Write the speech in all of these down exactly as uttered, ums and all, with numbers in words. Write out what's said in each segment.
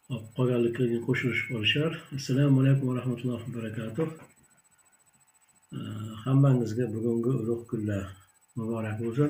Hop, qolganliklarga qo'shilish bo'lishar. Assalomu alaykum va rahmatullohi va barakatuh. Hammangizga bugungi ulug' kunlar muborak bo'lsin.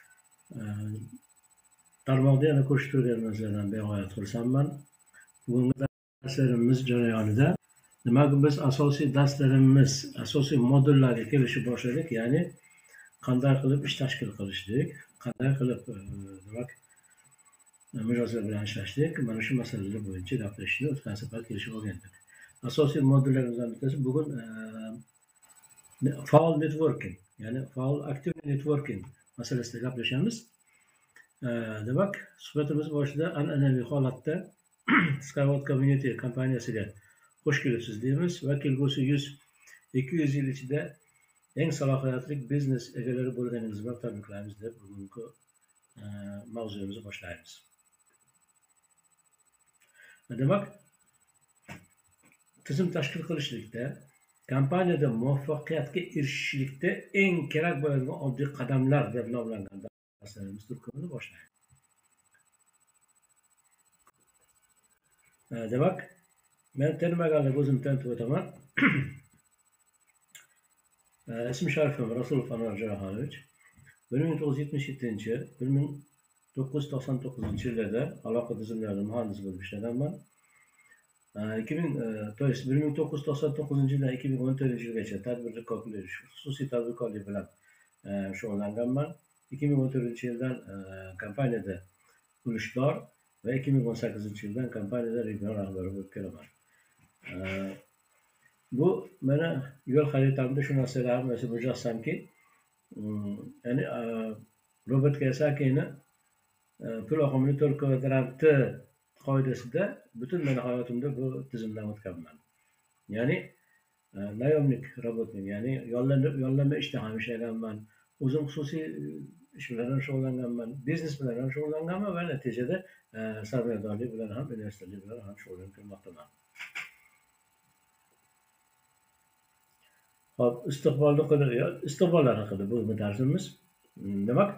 Tarmoqda yana ko'rishib turganimizdan beg'oyat xursandman. Bugungi darslarimiz jarayonida demak biz asosiy darslarimiz, asosiy modullarga kelishib boshladik. Ya'ni qanday qilib ish tashkil qilishlik, qanday qilib demak mijozlar bilan ishlashlik, mana shu masalalar bo'yicha gaplashishni o'tgan safar kelishib olgandik. Asosiy modullarimizdan bittasi bugun faol networking, ya'ni faol aktiv networking masalasida gaplashamiz. Demak, suhbatimiz boshida an'anaviy holatda Skyward Community kompaniyasiga xush kelibsiz deymiz va kelgusi yuz ikki yuz yil ichida eng salohiyatli biznes egalari bo'lganingizni bilan tabriklaymiz deb bugungi mavzuyimizni boshlaymiz. Demak, tizim tashkil qilishlikda, kompaniyada muvaffaqiyatga erishishlikda eng kerak bo'ladigan oddiy qadamlar deb nomlangan darslarimiz turkumini boshlaymiz. Demak, men tanimaganda o'zimni tanitib o'taman. Ism sharifim Rasulov Anvar Jaraxonovich. bir ming to'qqiz yuz yetmish yettinchi bir ming to'qqiz yuz to'qson to'qqizinchi yillarda aloqa tizimlarida muhandis bo'lib ishlaganman. ikki ming bir ming to'qqiz yuz to'qson to'qqizinchi yildan ikki ming o'n to'rtinchi yilgacha tadbirkorlik, xususiy tadbirkorlik bilan shug'ullanganman. ikki ming o'n to'rtinchi yildan kompaniyada ulushdor va ikki ming o'n sakkizinchi yildan kompaniyada regional rahbari bo'lib kelaman. Bu meni yo'l xaritamda shu narsalar mujassamki, ya'ni Robert Kiyosakini pul oqimini to'rt kvadranti qoidasida butun meni hayotimda bu tizimdan o'tganman. Ya'ni nayomnik robotnik, ya'ni yollanma ishda ham ishlaganman. O'zim xususiy ish bilan ham shug'ullanganman, biznes bilan ham shug'ullanganman va natijada sarmoyadorlik bilan ham, investorlik bilan ham shug'ullanib kelmoqdaman. Hop, istiqbolni qilib, istiqbollar haqida bu darsimiz. Demak,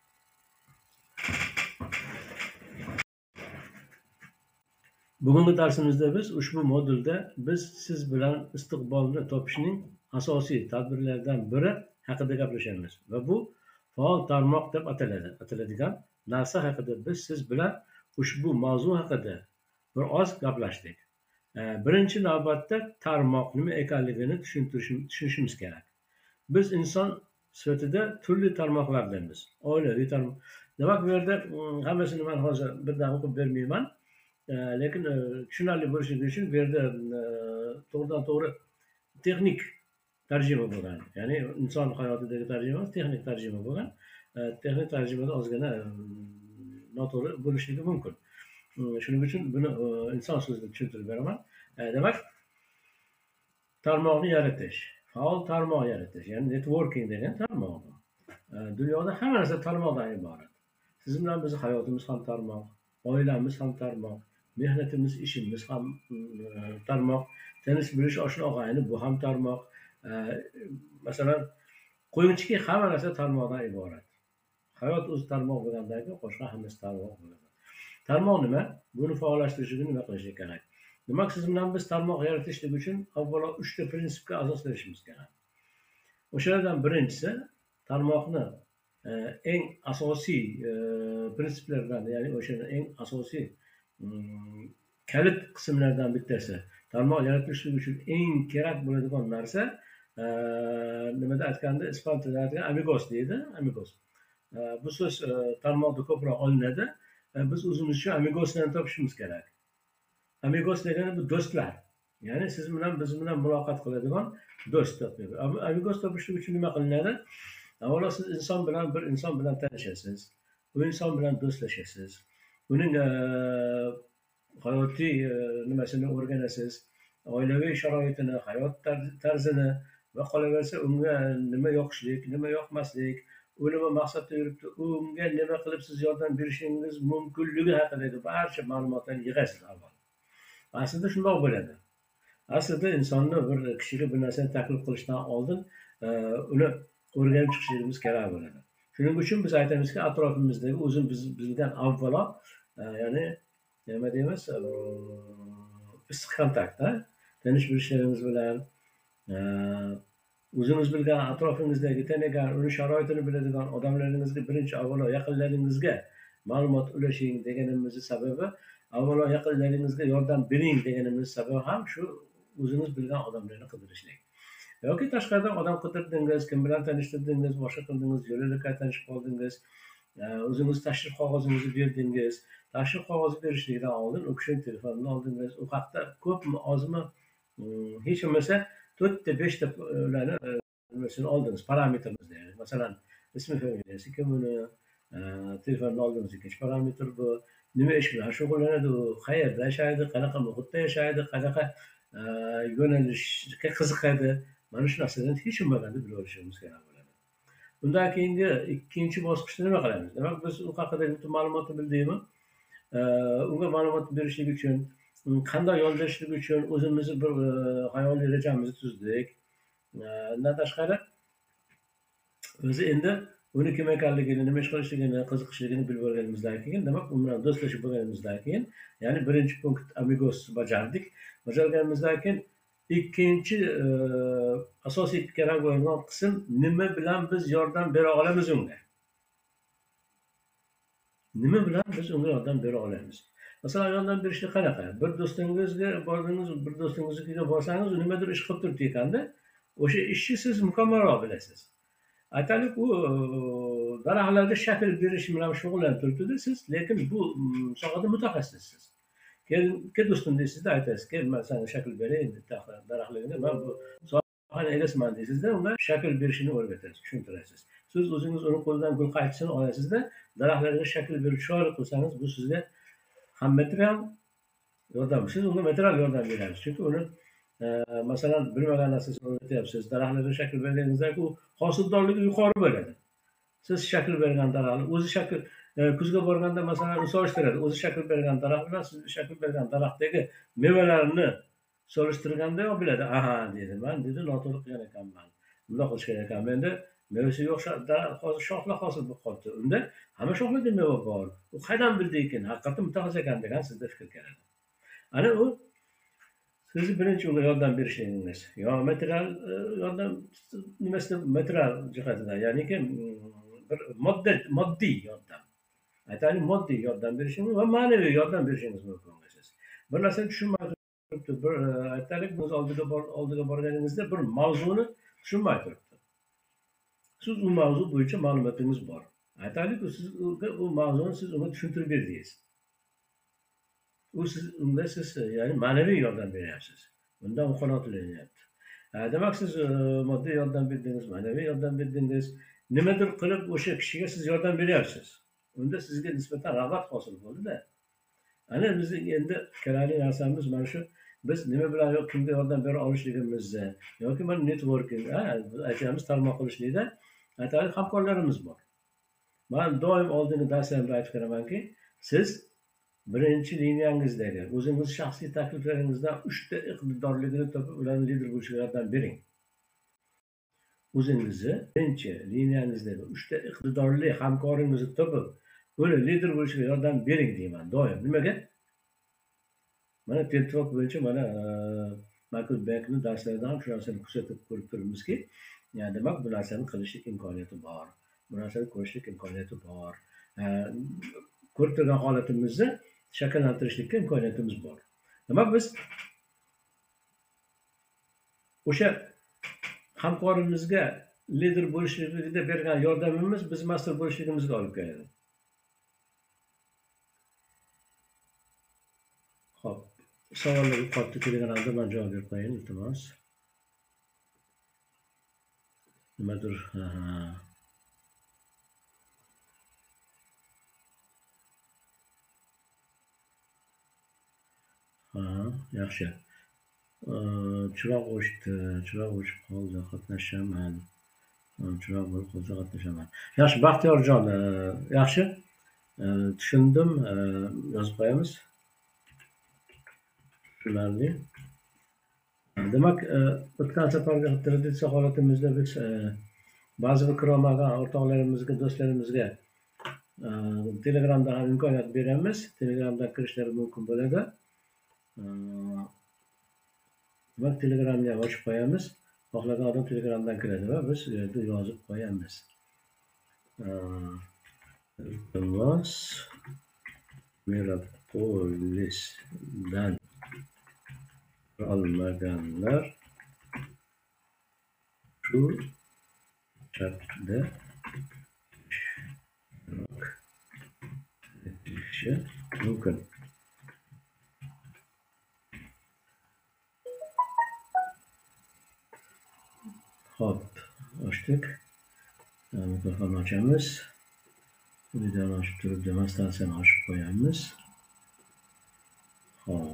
bugungi darsimizda biz ushbu modulda biz siz bilan istiqbolni topishning asosiy tadbirlaridan biri haqida gaplashamiz va bu faol tarmoq deb ataladi. Ataladigan narsa haqida biz siz bilan ushbu mavzu haqida bir oz gaplashdik. Birinchi navbatda tarmoq nima ekanligini tushunishimiz kerak. Biz inson sifatida turli tarmoqlardamiz. Oilaviy tarmoq. Demak, bu yerda hammasini men hozir birdan o'qib bermayman. Lekin tushunarli bo'lishligi uchun bu yerda to'g'ridan to'g'ri texnik tarjima bo'lgan. Ya'ni inson hayotidagi tarjima, texnik tarjima bo'lgan. Texnik tarjimada ozgina noto'g'ri bo'lishligi mumkin. Shuning uchun buni inson so'zida tushuntirib beraman. Demak, tarmoqni yaratish, faol tarmoq yaratish, ya'ni networking degan tarmoq. Dunyoda hamma narsa tarmoqdan iborat. Siz bilan bizning hayotimiz ham tarmoq, oilamiz ham tarmoq, mehnatimiz, ishimiz ham tarmoq, tanish bilish oshna og'ayni bu ham tarmoq. Masalan, qo'yinchiki hamma narsa tarmoqdan iborat. Hayot o'zi tarmoq bo'lgandagi boshqa hammasi tarmoq bo'ladi. Tarmoq nima? Buni faollashtirish uchun nima qilish kerak? Demak, siz bilan biz tarmoq yaratishlik uchun avvalo uchta prinsipga asoslanishimiz kerak. O'shalardan birinchisi tarmoqni eng asosiy prinsiplardan, ya'ni o'shaning eng asosiy kalit qismlaridan bittasi. Tarmoq yaratishlik uchun eng kerak bo'ladigan narsa nimada aytganda ispan tilida aytganda amigos deydi, amigos. Bu so'z tarmoqda ko'proq olinadi. Biz o'zimiz uchun amigoslarni topishimiz kerak. Amigos degani bu do'stlar. Ya'ni siz bilan biz bilan muloqot qiladigan do'st topib. Amigos topishlik uchun nima qilinadi? Avvalo siz inson bilan bir inson bilan tanishasiz. Bu inson bilan do'stlashasiz. Uning hayotiy nimasini o'rganasiz. Oilaviy sharoitini, hayot tarzini va qolaversa unga nima yoqishlik, nima yoqmaslik, u nima maqsadda yuribdi, unga nima qilib siz yordam berishingiz mumkinligi haqidagi barcha ma'lumotlarni yig'asiz avval. Aslida shundoq bo'ladi. Aslida insonni bir kishiga bir narsani taklif qilishdan oldin uni o'rganib chiqishimiz kerak bo'ladi. Shuning uchun biz aytamizki, atrofimizdagi o'zim biz bizdan avvalo, ya'ni nima deymiz, issiq kontaktda tanish bilishlarimiz bilan, o'zingiz bilgan atrofingizdagi tanigan, uni sharoitini biladigan odamlaringizga birinchi avvalo yaqinlaringizga ma'lumot ulashing deganimizni sababi, avvalo yaqinlaringizga yordam bering deganimiz sababi ham shu o'zingiz bilgan odamlarni qidirishlik. Yoki tashqaridan odam qidirdingiz, kim bilan tanishtirdingiz, boshqa qildingiz, yo'l-yo'lakay tanishib qoldingiz, o'zingiz tashrif qog'ozingizni berdingiz. Tashrif qog'ozi berishlikdan oldin u kishining telefonini oldingiz. U haqda ko'pmi, ozmi, hech bo'lmasa to'rtta beshta ularni nimasini oldingiz, parametrimizni. Masalan, ismi familiyasi kim uni, telefonni oldingiz, ikkinchi parametr bu, nima ish bilan shug'ullanadi u, qayerda yashaydi, qanaqa muhitda yashaydi, qanaqa yo'nalishga qiziqadi. Mana shu narsalarni hech bo'lmaganda bilib olishimiz kerak bo'ladi. Undan keyingi ikkinchi bosqichda nima qilamiz? Demak, biz u haqidagi butun ma'lumotni bildikmi? Unga ma'lumot berishlik uchun, qanday yondashishlik uchun o'zimizni bir xayoliy rejamizni tuzdik. Undan tashqari o'zi endi uni kim ekanligini, nima ish qilishligini, qiziqishligini bilib olganimizdan keyin, demak, u bilan do'stlashib bo'lganimizdan keyin, ya'ni birinchi punkt amigos bajardik. Bajarganimizdan keyin ikkinchi asosiy kerak bo'lgan qism, nima bilan biz yordam bera olamiz unga? Nima bilan biz unga yordam bera olamiz? Masalan, yordam berishlik qanaqa? Bir do'stingizga bordingiz, bir do'stingizga borsangiz, u nimadir ish qilib turibdi ekanda, o'sha ishni siz mukammalroq bilasiz. Aytaylik, u daraxtlarga shakl berish bilan shug'ullanib turibdi-da siz, lekin bu sohada mutaxassissiz. Keyin ikki do'stim deysizda, aytasiz, "Kel, men senga shakl beray, daraxtlarga, men bu sohani egasiman" deysizda, unga shakl berishini o'rgatasiz, tushuntirasiz. Siz o'zingiz uni qo'lidan gul qaychisini olasizda, daraxtlarga shakl berib chiroyli qilsangiz, bu sizga ham material yordam, siz unga material yordam berasiz. Chunki uni masalan bilmagan narsasini o'rgatyapsiz. Daraxtlarga shakl berganingizda u hosildorligi yuqori bo'ladi. Siz shakl bergan daraxtni o'zi shakl kuzga borganda masalan solishtiradi. O'zi shakl bergan daraxt bilan siz shakl bergan daraxtdagi mevalarini solishtirganda u biladi. Aha, dedi. Men dedi noto'g'ri qilgan ekanman. Bunday qilish kerak ekan. Menda mevasi yo'q, hozir shoxlar hosil bo'lib qolibdi. Unda hamma shoxlarda meva bor. U qaydan bildi ekan? Haqiqatdan mutaxassis ekan degan sizda fikr keladi. Ana u sizni birinchi unga yordam berishingiz. Yo material yordam nimasida material jihatidan, ya'niki bir moddiy moddiy yordam. Aytaylik, moddiy yordam berishingiz va ma'naviy yordam berishingiz mumkin siz. Bir narsani tushunmay turibdi. Bir aytaylik, biz oldiga bor oldiga borganingizda bir mavzuni tushunmay turibdi. Siz u mavzu bo'yicha ma'lumotingiz bor. Aytaylik, siz u mavzuni siz unga tushuntirib berdingiz. U siz unda siz ya'ni ma'naviy yordam beryapsiz. Bundan u qanoatlanayapti. Demak, siz moddiy yordam berdingiz, ma'naviy yordam berdingiz. Nimadir qilib o'sha kishiga siz yordam beryapsiz. Unda sizga nisbatan rag'bat hosil bo'ldi-da. Ana bizning endi kerakli narsamiz mana shu. Biz nima bilan kimga yordam bera olishligimizni yoki mana networking, aytamiz tarmoq qilishlikda aytaylik hamkorlarimiz bor. Men doim oldingi darslarimda aytib beramanki, siz birinchi liniyangizdagi o'zingiz shaxsiy takliflaringizdan uchta iqtidorligini topib, ularni lider bo'lishga yordam bering. O'zingizni birinchi liniyangizdagi uchta iqtidorli hamkoringizni topib, ular lider bo'lishga yordam bering deyman doim. Nimaga? Mana network bo'yicha mana Michael Beckning darslarida ham shu narsani ko'rsatib ko'rib turibmizki, ya'ni demak bu narsani qilishlik imkoniyati bor. Bu narsani ko'rishlik imkoniyati bor. Ko'rib turgan holatimizni shakllantirishlikka imkoniyatimiz bor. Demak, biz o'sha hamkorimizga lider bo'lishligida bergan yordamimiz biz mas'ul bo'lishligimizga olib keladi. Xo'p, savollar qolibdi, Telegramda men javob berib qo'yayin, iltimos. Nimadir, ha. Ha, yaxshi. Chiroq o'chdi, chiroq o'chib qoldi, qatnashaman. Chiroq bo'lib qolsa qatnashaman. Yaxshi, Baxtiyorjon, yaxshi. Tushundim, yozib qo'yamiz. Tushunarli. Demak, o'tgan safargi traditsiya holatimizda biz ba'zi bir kirolmagan o'rtoqlarimizga, do'stlarimizga Telegramda ham imkoniyat beramiz. Telegramdan kirishlari mumkin bo'ladi. Demak, Telegramni ham ochib qo'yamiz. Xohlagan odam Telegramdan kiradi va biz u yerda yozib qo'yamiz. Iltimos, Megapolisdan olmaganlar shu chatda etishi mumkin. Hop, açtık. Mikrofonu açamiz. Videoni ochib turib demonstratsiyani ochib qo'yamiz. Hop.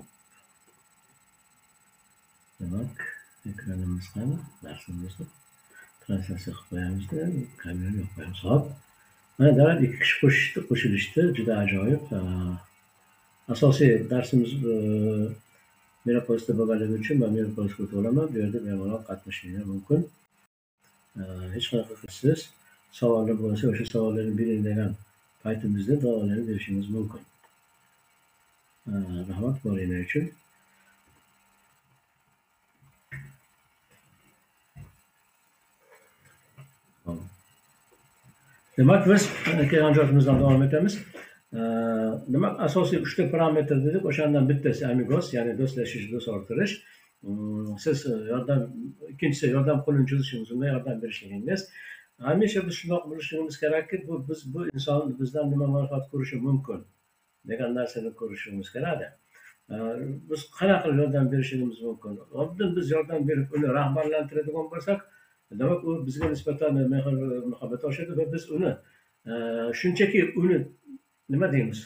Demak, ekranimiz qani? Darsimizni translyatsiya qilib qo'yamizda, kamera yo'q qo'yamiz. Hop. Mana demak, ikki kishi qo'shishdi, qo'shilishdi. Juda ajoyib. Asosiy darsimiz Megapolisda bo'lganligi uchun men Megapolisga o'tib olaman. Bu yerda bemalol qatnashishingiz mumkin. Hech qanaqa qilsiz savollar bo'lsa, o'sha savollarni bering degan paytimizda davolarni berishingiz mumkin. Rahmat bo'lganingiz uchun. Demak, biz kelgan joyimizdan davom etamiz. Demak, asosiy uchta parametr dedik. O'shandan bittasi amigos, ya'ni do'stlashish, do'st orttirish. Siz yordam, ikkinchisi yordam qo'lini cho'zishingiz, unga yordam berishligingiz. Hamisha biz shundoq bilishimiz kerakki, bu biz bu inson bizdan nima manfaat ko'rishi mumkin degan narsani ko'rishimiz kerak. Biz qanaqa qilib yordam berishimiz mumkin? Oldin biz yordam berib uni rahbarlantiradigan bo'lsak, demak u bizga nisbatan mehr muhabbat oshadi va biz uni shunchaki uni nima deymiz?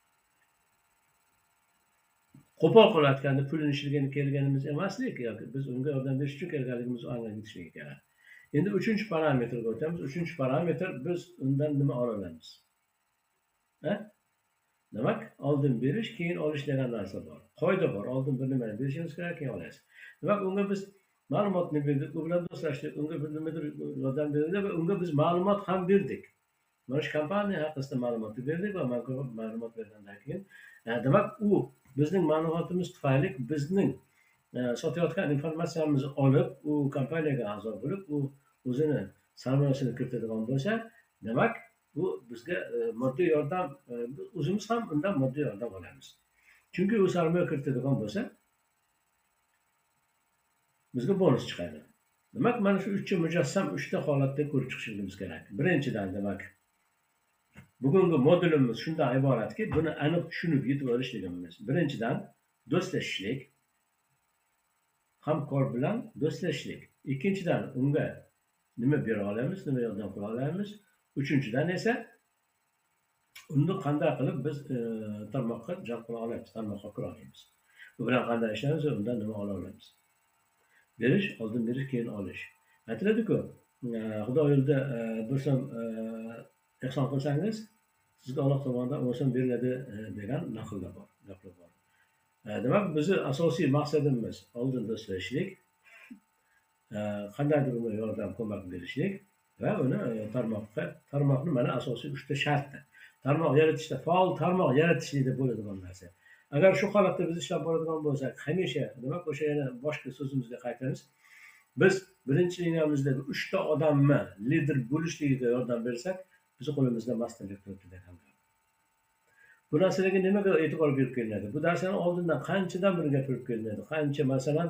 Qo'pol qilayotganda pulini ishligini kelganimiz emaslik, yoki biz unga yordam berish uchun kelganligimizni anglab yetishligi kerak. Endi uchinchi parametrga o'tamiz. Uchinchi parametr biz undan nima ola olamiz? Ha? Demak, oldin berish, keyin olish degan narsa bor. Qoida bor. Oldin bir nimani berishingiz kerak, keyin olasiz. Demak, unga biz ma'lumotni berdik, u bilan do'stlashdik, unga bir nimadir yordam berdik va unga biz ma'lumot ham berdik. Mana shu kompaniya haqida ma'lumotni berdik va ma'lumot bergandan keyin, demak, u bizning ma'lumotimiz tufayli bizning sotayotgan informatsiyamizni olib, u kompaniyaga a'zo bo'lib, u o'zini sarmoyasini kiritadigan bo'lsa, demak, bu bizga moddiy yordam, o'zimiz ham undan moddiy yordam olamiz. Chunki u sarmoya kiritadigan bo'lsa, bizga bonus chiqadi. Demak, mana shu uchta mujassam uchta holatda ko'rib chiqishimiz kerak. Birinchidan, demak, bugungi modulimiz shundan iboratki, buni aniq tushunib yetib olishligimiz. Birinchidan, do'stlashishlik, hamkor bilan do'stlashishlik. Ikkinchidan, unga nima bera olamiz, nima yordam qila olamiz. Uchinchidan esa, uni qanday qilib biz tarmoqqa jalb qila olamiz, tarmoqqa kira olamiz. Bu bilan qanday ishlaymiz, undan nima ola olamiz. Berish, oldin berish, keyin olish. Aytiladi-ku, Xudo yo'lida bo'lsam ehson qilsangiz, sizga Alloh tomonidan o'sam beriladi degan naqllar bor, gaplar bor. Demak, bizning asosiy maqsadimiz oldin do'stlashishlik, qandaydir unga yordam, ko'mak berishlik va uni tarmoqqa, tarmoqni mana asosiy uchta sharti. Tarmoq yaratishda, faol tarmoq yaratishlikda bo'ladigan narsa. Agar shu holatda biz ishlab boradigan bo'lsak, hamisha, demak, o'sha yana boshqa so'zimizga qaytamiz. Biz birinchi liniyamizdagi uchta odamni lider bo'lishligiga yordam bersak, bizni qo'limizda masterlik turibdi degan. Bu narsalarga nimaga e'tibor berib kelinadi? Bu darslarni oldindan qanchadan biri gapirib kelinadi? Qancha, masalan,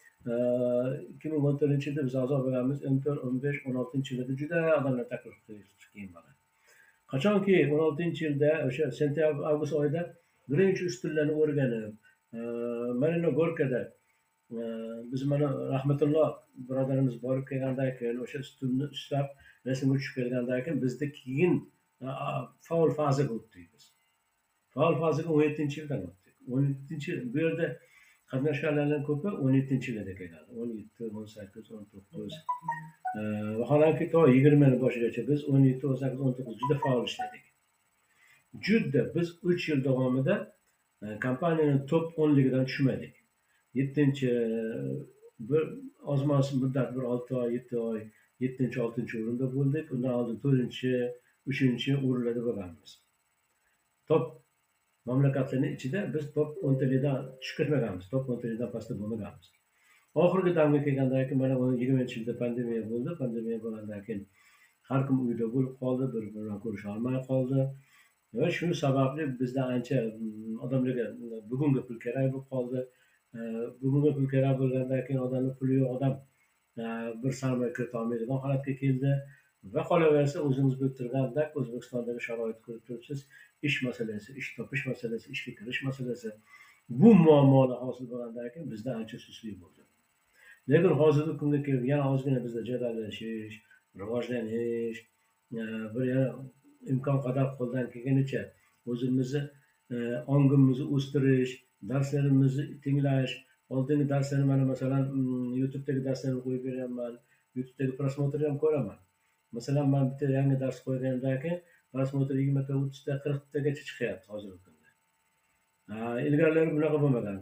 ikki ming o'n to'rtinchi yilda biz a'zo bo'lganmiz, o'n to'rt, o'n besh, o'n oltinchi yilda juda odamlar taklif qilgan. Qachonki o'n oltinchi yilda o'sha sentyabr avgust oyida birinchi ustunlarni o'rganib, Marino Gorkada biz mana rahmatulloh birodarimiz borib kelgandan keyin o'sha ustunni ushlab rasmga tushib kelgandan keyin bizda keyin faol fazaga o'tdik biz. Faol fazaga o'n yettinchi yildan o'tdik. o'n yettinchi yil bu yerda qatnashganlarning ko'pi o'n yettinchi yilda kelgan. o'n yetti, o'n sakkiz, o'n to'qqiz. Vaholanki to yigirmaning boshigacha biz o'n yetti, o'n sakkiz, o'n to'qqiz juda faol ishladik. Juda biz uch yil davomida kompaniyaning top o'nligidan tushmadik. yettinchi bir ozmos muddat bir olti oy, yetti oy, yettinchi, oltinchi o'rinda bo'ldik. Undan oldin to'rtinchi, uchinchi o'rinlarda bo'lganmiz. Top mamlakatlarning ichida biz top o'ntalikdan tushib ketmaganmiz, top o'ntalikdan pastda bo'lmaganmiz. Oxirgi damga kelgandan keyin mana bu yigirmanchi yilda pandemiya bo'ldi. Pandemiya bo'lgandan keyin har kim uyda bo'lib qoldi, bir-biri bilan ko'risha olmay qoldi va shu sababli bizda ancha odamlarga bugungi pul kerak bo'lib qoldi. Bugungi pul kerak bo'lgandan keyin odamning puli yo'q odam bir sarmoya kirita olmaydigan holatga keldi va qolaversa o'zimiz bilib turgandek O'zbekistondagi sharoitni ko'rib turibsiz, ish masalasi, ish topish masalasi, ishga kirish masalasi, bu muammolar hosil bo'lgandan keyin bizda ancha suslik bo'ldi. Lekin hozirgi kunga kelib yana ozgina bizda jadallashish, rivojlanish, bir yana imkon qadar qo'ldan kelganicha o'zimizni ongimizni o'stirish, darslarimizni tinglash, oldingi darslarni mana masalan YouTube'dagi darslarni qo'yib beryapman, YouTube'dagi prosmotrni ham ko'raman. Masalan, men bitta yangi dars qo'ygandan keyin prosmotr yigirmata, o'ttizta, qirqtagacha chiqyapti hozirgi kunda. Ilgarilari bunaqa bo'lmagan.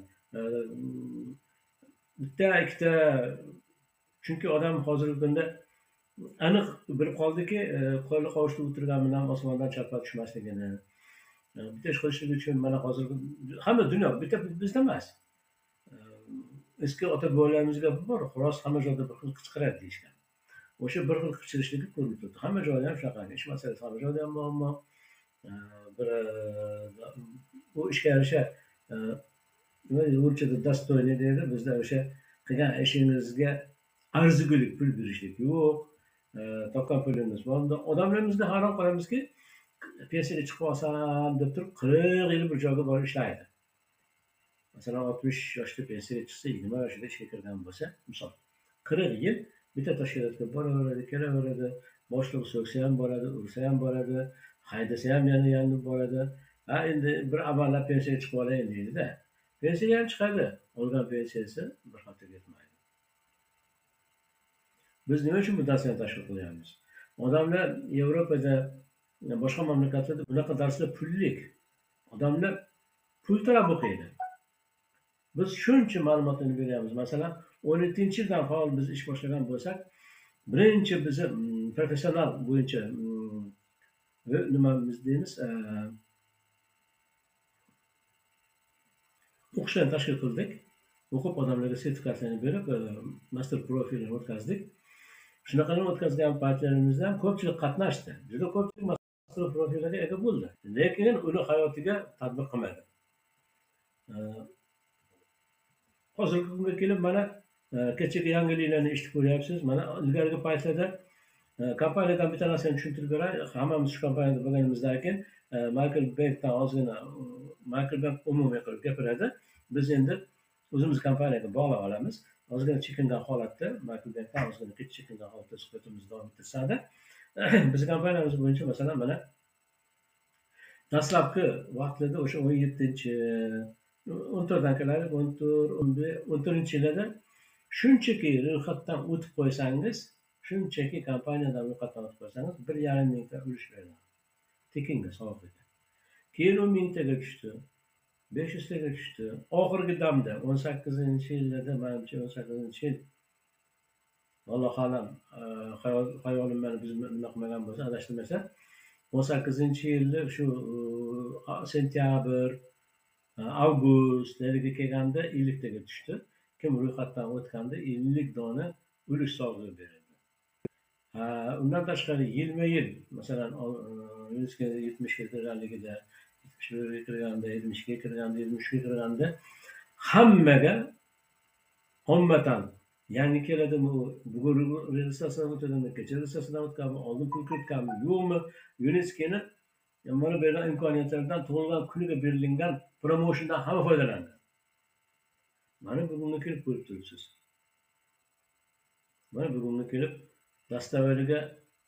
Bitta, ikkita, chunki odam hozirgi kunda aniq bilib qoldiki, qo'li qovushda o'tirgan bilan osmondan chalpak tushmasligini. Bitta ish qilishlik uchun mana hozir hamma dunyo, bitta bizda emas. Eski ota-bobolarimizga bor, xolos hamma joyda bir xil qichqiradi deyishgan. O'sha bir xil qichqirishligi ko'rinib turibdi. Hamma joyda ham shunaqa, ish masalasi hamma joyda ham muammo. Bir bu ishga yarasha nima o'lchada dostoyniy deydi, bizda o'sha qilgan ishingizga arzigulik pul berishlik yo'q. Topgan pulimiz bor. Odamlarimizda hayron qolamizki, pensiyaga chiqib olsam deb turib qirq yil bir joyga borib ishlaydi. Masalan, oltmish yoshda pensiyaga chiqsa, yigirma yoshida ishga kirgan bo'lsa, misol qirq yil bitta tashkilotga boraveradi, kelaveradi, boshliq so'ksa ham boradi, ursa ham boradi, haydasa ham yana yanib boradi. Ha, endi bir amallab pensiyaga chiqib olayin deydi-da. Pensiyaga ham chiqadi, olgan pensiyasi bir haftaga yetmaydi. Biz nima uchun bu darslarni tashkil qilyapmiz? Odamlar Yevropada, boshqa mamlakatlarda bunaqa darslar pullik. Odamlar pul talab o'qiydi. Biz shuncha ma'lumotlarni beryapmiz. Masalan, o'n yettinchi yildan faol biz ish boshlagan bo'lsak, birinchi bizni professional bo'yicha nimamiz deymiz, o'qishlarni tashkil qildik. O'qib odamlarga sertifikatlarni berib, master profilini o'tkazdik. Shunaqani o'tkazgan paytlarimizda ham ko'pchilik qatnashdi. Juda ko'pchilik master profillarga ega bo'ldi. Lekin uni hayotiga tatbiq qilmadi. Hozirgi kunga kelib mana kechagi yangiliklarni eshitib ko'ryapsiz. Mana ilgarigi paytlarda kompaniyadan bitta narsani tushuntirib beray. Hammamiz shu kompaniyada bo'lganimizdan keyin Michael Bankdan ozgina Michael Bank umumiy qilib gapiradi. Biz endi o'zimiz kompaniyaga bog'lab olamiz. Ozgina chekingan holatda, Michael Bankdan ozgina chekingan holatda suhbatimizni davom ettirsada, biz kompaniyamiz bo'yicha masalan mana dastlabki vaqtlarda o'sha o'n yettinchi, o'n to'rtdan keladi, o'n to'rt, o'n to'rtinchi yillarda shunchaki ro'yxatdan o'tib qo'ysangiz, shunchaki kompaniyadan ro'yxatdan o'tib qo'ysangiz, bir yarim mingta ulush beriladi. Tekinga sog'liqda. Keyin u mingtaga tushdi. besh yuztaga tushdi. Oxirgi damda o'n sakkizinchi yillarda, menimcha o'n sakkizinchi yil, Alloh alam, xayolim meni biz nima qilmagan bo'lsa, adashtirmasa, o'n sakkizinchi yilda shu sentyabr, avgustlarga kelganda elliktaga tushdi. Kim ro'yxatdan o'tganda ellik dona ulush sovg'a berildi. Undan tashqari yilma-yil, masalan, yetmishga kirganligida, yetmish birga kirganda, yetmishga kirganda, yetmish uchga kirganda hammaga ommatan, yangi keladimi, bugun registratsiyadan o'tadimi, kecha registratsiyadan o'tganmi, oldin pul kiritganmi, yo'qmi, UNESCO'ni mana berilgan imkoniyatlardan tug'ilgan kuniga berilgan promotiondan hamma foydalandi. Mana bugunga kelib ko'rib turibsiz. Mana bugunga kelib dastavariga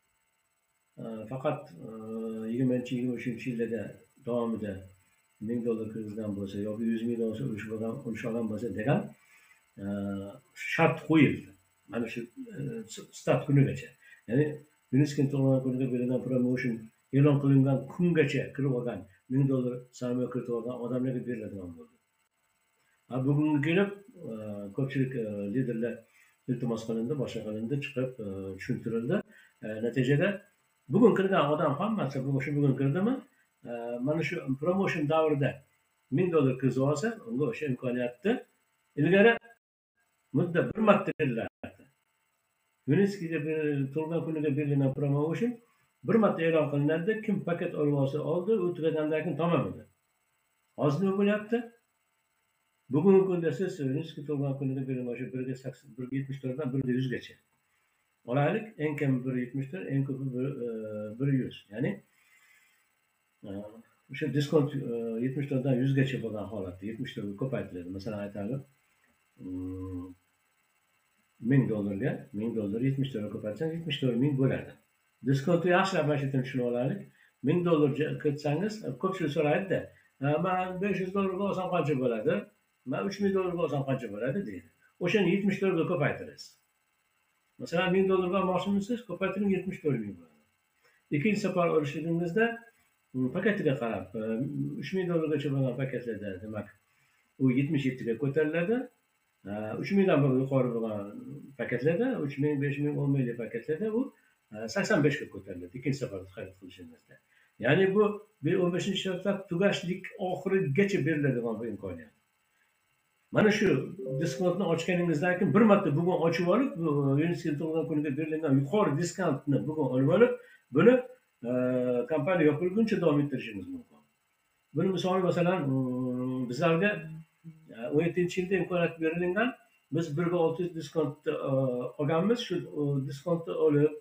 faqat yigirmanchi yigirma uchinchi yillarda davomida ming dollar kirgizgan bo'lsa yoki yuz ming dollar ulush bo'lgan, ulush olgan bo'lsa degan shart qo'yildi. Mana shu start kunigacha. Ya'ni UNESCO tug'ilgan kuniga berilgan promotion e'lon qilingan kungacha kirib olgan ming dollar sarmoya kiritib olgan odamlarga beriladigan bo'ldi. Ha, bugunga kelib ko'pchilik liderlar iltimos qilindi, boshqa qilindi, chiqib tushuntirildi. Natijada Bugun kirgan odam hammasi shu bugun kirdimi, mana shu promotion davrida ming dollar kirgizib olsa, unga o'sha imkoniyatni ilgari mudda bir marta berilardi. Yunitskiga tug'ilgan kuniga berilgan promotion bir marta e'lon qilinadi. Kim paket olib olsa oldi, u tugagandan keyin tamom edi. Hozir nima bo'lyapti? Bugungi kunda siz Yunitski tug'ilgan kuniga berilgan o'sha bir ga yetmish to'rtdan bir ga yuz gacha. Olaylik, eng kam bir ga yetmish to'rt, eng ko'pi bir ga yuz. Ya'ni o'sha diskont yetmish to'rtdan yuz gacha bo'lgan holatda yetmish to'rtga ko'paytiriladi. Masalan, aytaylik, ming dollarga ming dollar yetmish to'rtga ko'paytirsang yetmish to'rt ming bo'ladi. Diskontni yaxshilab mana shu yerdan tushunib olaylik. ming dollar kiritsangiz, ko'pchilik so'raydi-da, "Men besh yuz dollarga olsam qancha bo'ladi? Men uch ming dollarga olsam qancha bo'ladi?" deydi. O'shani yetmish to'rtga ko'paytirasiz. Masalan, ming dollarga olmoqchimisiz, ko'paytiring yetmish to'rt ming bo'ladi. Ikkinchi safar olishligingizda paketiga qarab, uch ming dollargacha bo'lgan paketlarda, demak, u yetmish yettiga ko'tariladi. uch mingdan yuqori bo'lgan paketlarda, uch ming, besh ming, o'n minglik paketlarda u sakson beshga ko'tariladi ikkinchi safar xarid qilishingizda. Ya'ni bu o'n beshinchi shartda tugashlik oxirigacha beriladigan bir imkoniyat. Mana shu diskontni ochganingizdan keyin bir marta bugun ochib olib, Yunitski tug'ilgan kuniga berilgan yuqori diskontni bugun olib olib, buni kompaniya yopilguncha davom ettirishingiz mumkin. Buni misoli masalan bizlarga o'n yettinchi yilda imkoniyat berilgan, biz bir ga olti yuz diskontni olganmiz. Shu diskontni olib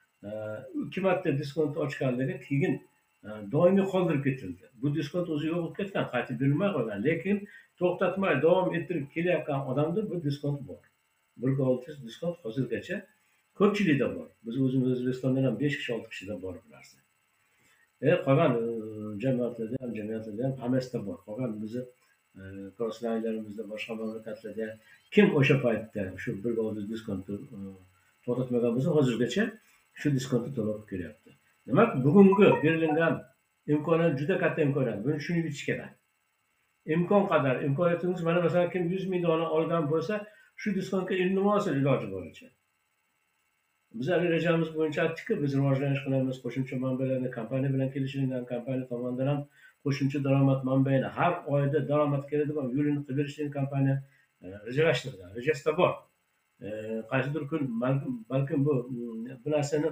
ikki marta diskontni ochganligi keyin doimiy qoldirib ketildi. Bu diskont o'zi yo'q bo'lib ketgan, qaytib berilmay qolgan, lekin to'xtatmay davom ettirib kelayotgan odamda bu diskont bor. bir ga olti yuz diskont hozirgacha ko'pchilikda bor. Biz o'zimiz O'zbekistonda ham besh kishi, olti kishida bor bularsa. E qolgan jamiyatlarda ham, jamiyatlarda ham hammasida bor. Qolgan bizni ko'rsatuvlarimizda, boshqa mamlakatlarda kim o'sha paytda shu bir ga olti yuz diskontni to'xtatmagan bo'lsa, hozirgacha shu diskontni to'lab kelyapti. Demak, bugungi berilgan imkoniyat juda katta imkoniyat. Buni tushunib yetish kerak. Imkon qadar imkoniyatingiz, mana masalan, kim yuz ming dollar olgan bo'lsa, shu diskontga ilmiy olsa iloji boricha. Bizning rejamiz bo'yicha aytdikki, biz rivojlanish qilamiz, qo'shimcha manbalarni kompaniya bilan kelishilgan, kompaniya tomonidan ham qo'shimcha daromad manbaini har oyda daromad keladigan yo'lini qilib berishni kompaniya rejalashtirgan. Rejasida bor. Qaysidir kun balkim bu bu narsani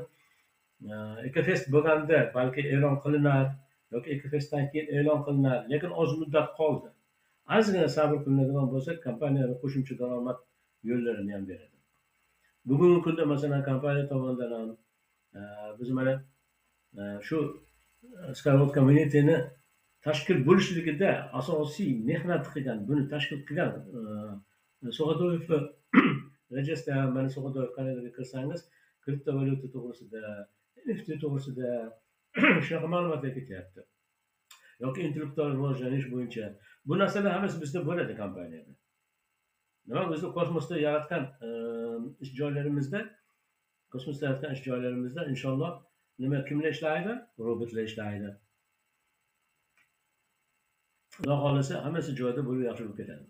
Ekofest bo'lganda balki e'lon qilinar yoki Ekofestdan keyin e'lon qilinar, lekin oz muddat qoldi. Ozgina sabr qilinadigan bo'lsa, kompaniya qo'shimcha daromad yo'llarini ham beradi. Bugungi kunda masalan kompaniya tomonidan ham biz mana shu Skyworld Community'ni tashkil bo'lishligida asosiy mehnat qilgan, buni tashkil qilgan So'g'adoyev rejasida ham mana So'g'adoyev kanaliga kirsangiz, kriptovalyuta to'g'risida, N F T to'g'risida shunaqa ma'lumotlar ketyapti. Yoki intellektual rivojlanish bo'yicha bu narsalar hammasi bizda bo'ladi kompaniyada. Nima bizni kosmosda yaratgan ish joylarimizda, kosmosda yaratgan ish joylarimizda inshaalloh nima kimlar ishlaydi? Robotlar ishlaydi. Xudo xolasa hammasi joyida bo'lib yaxshi bo'lib ketadi.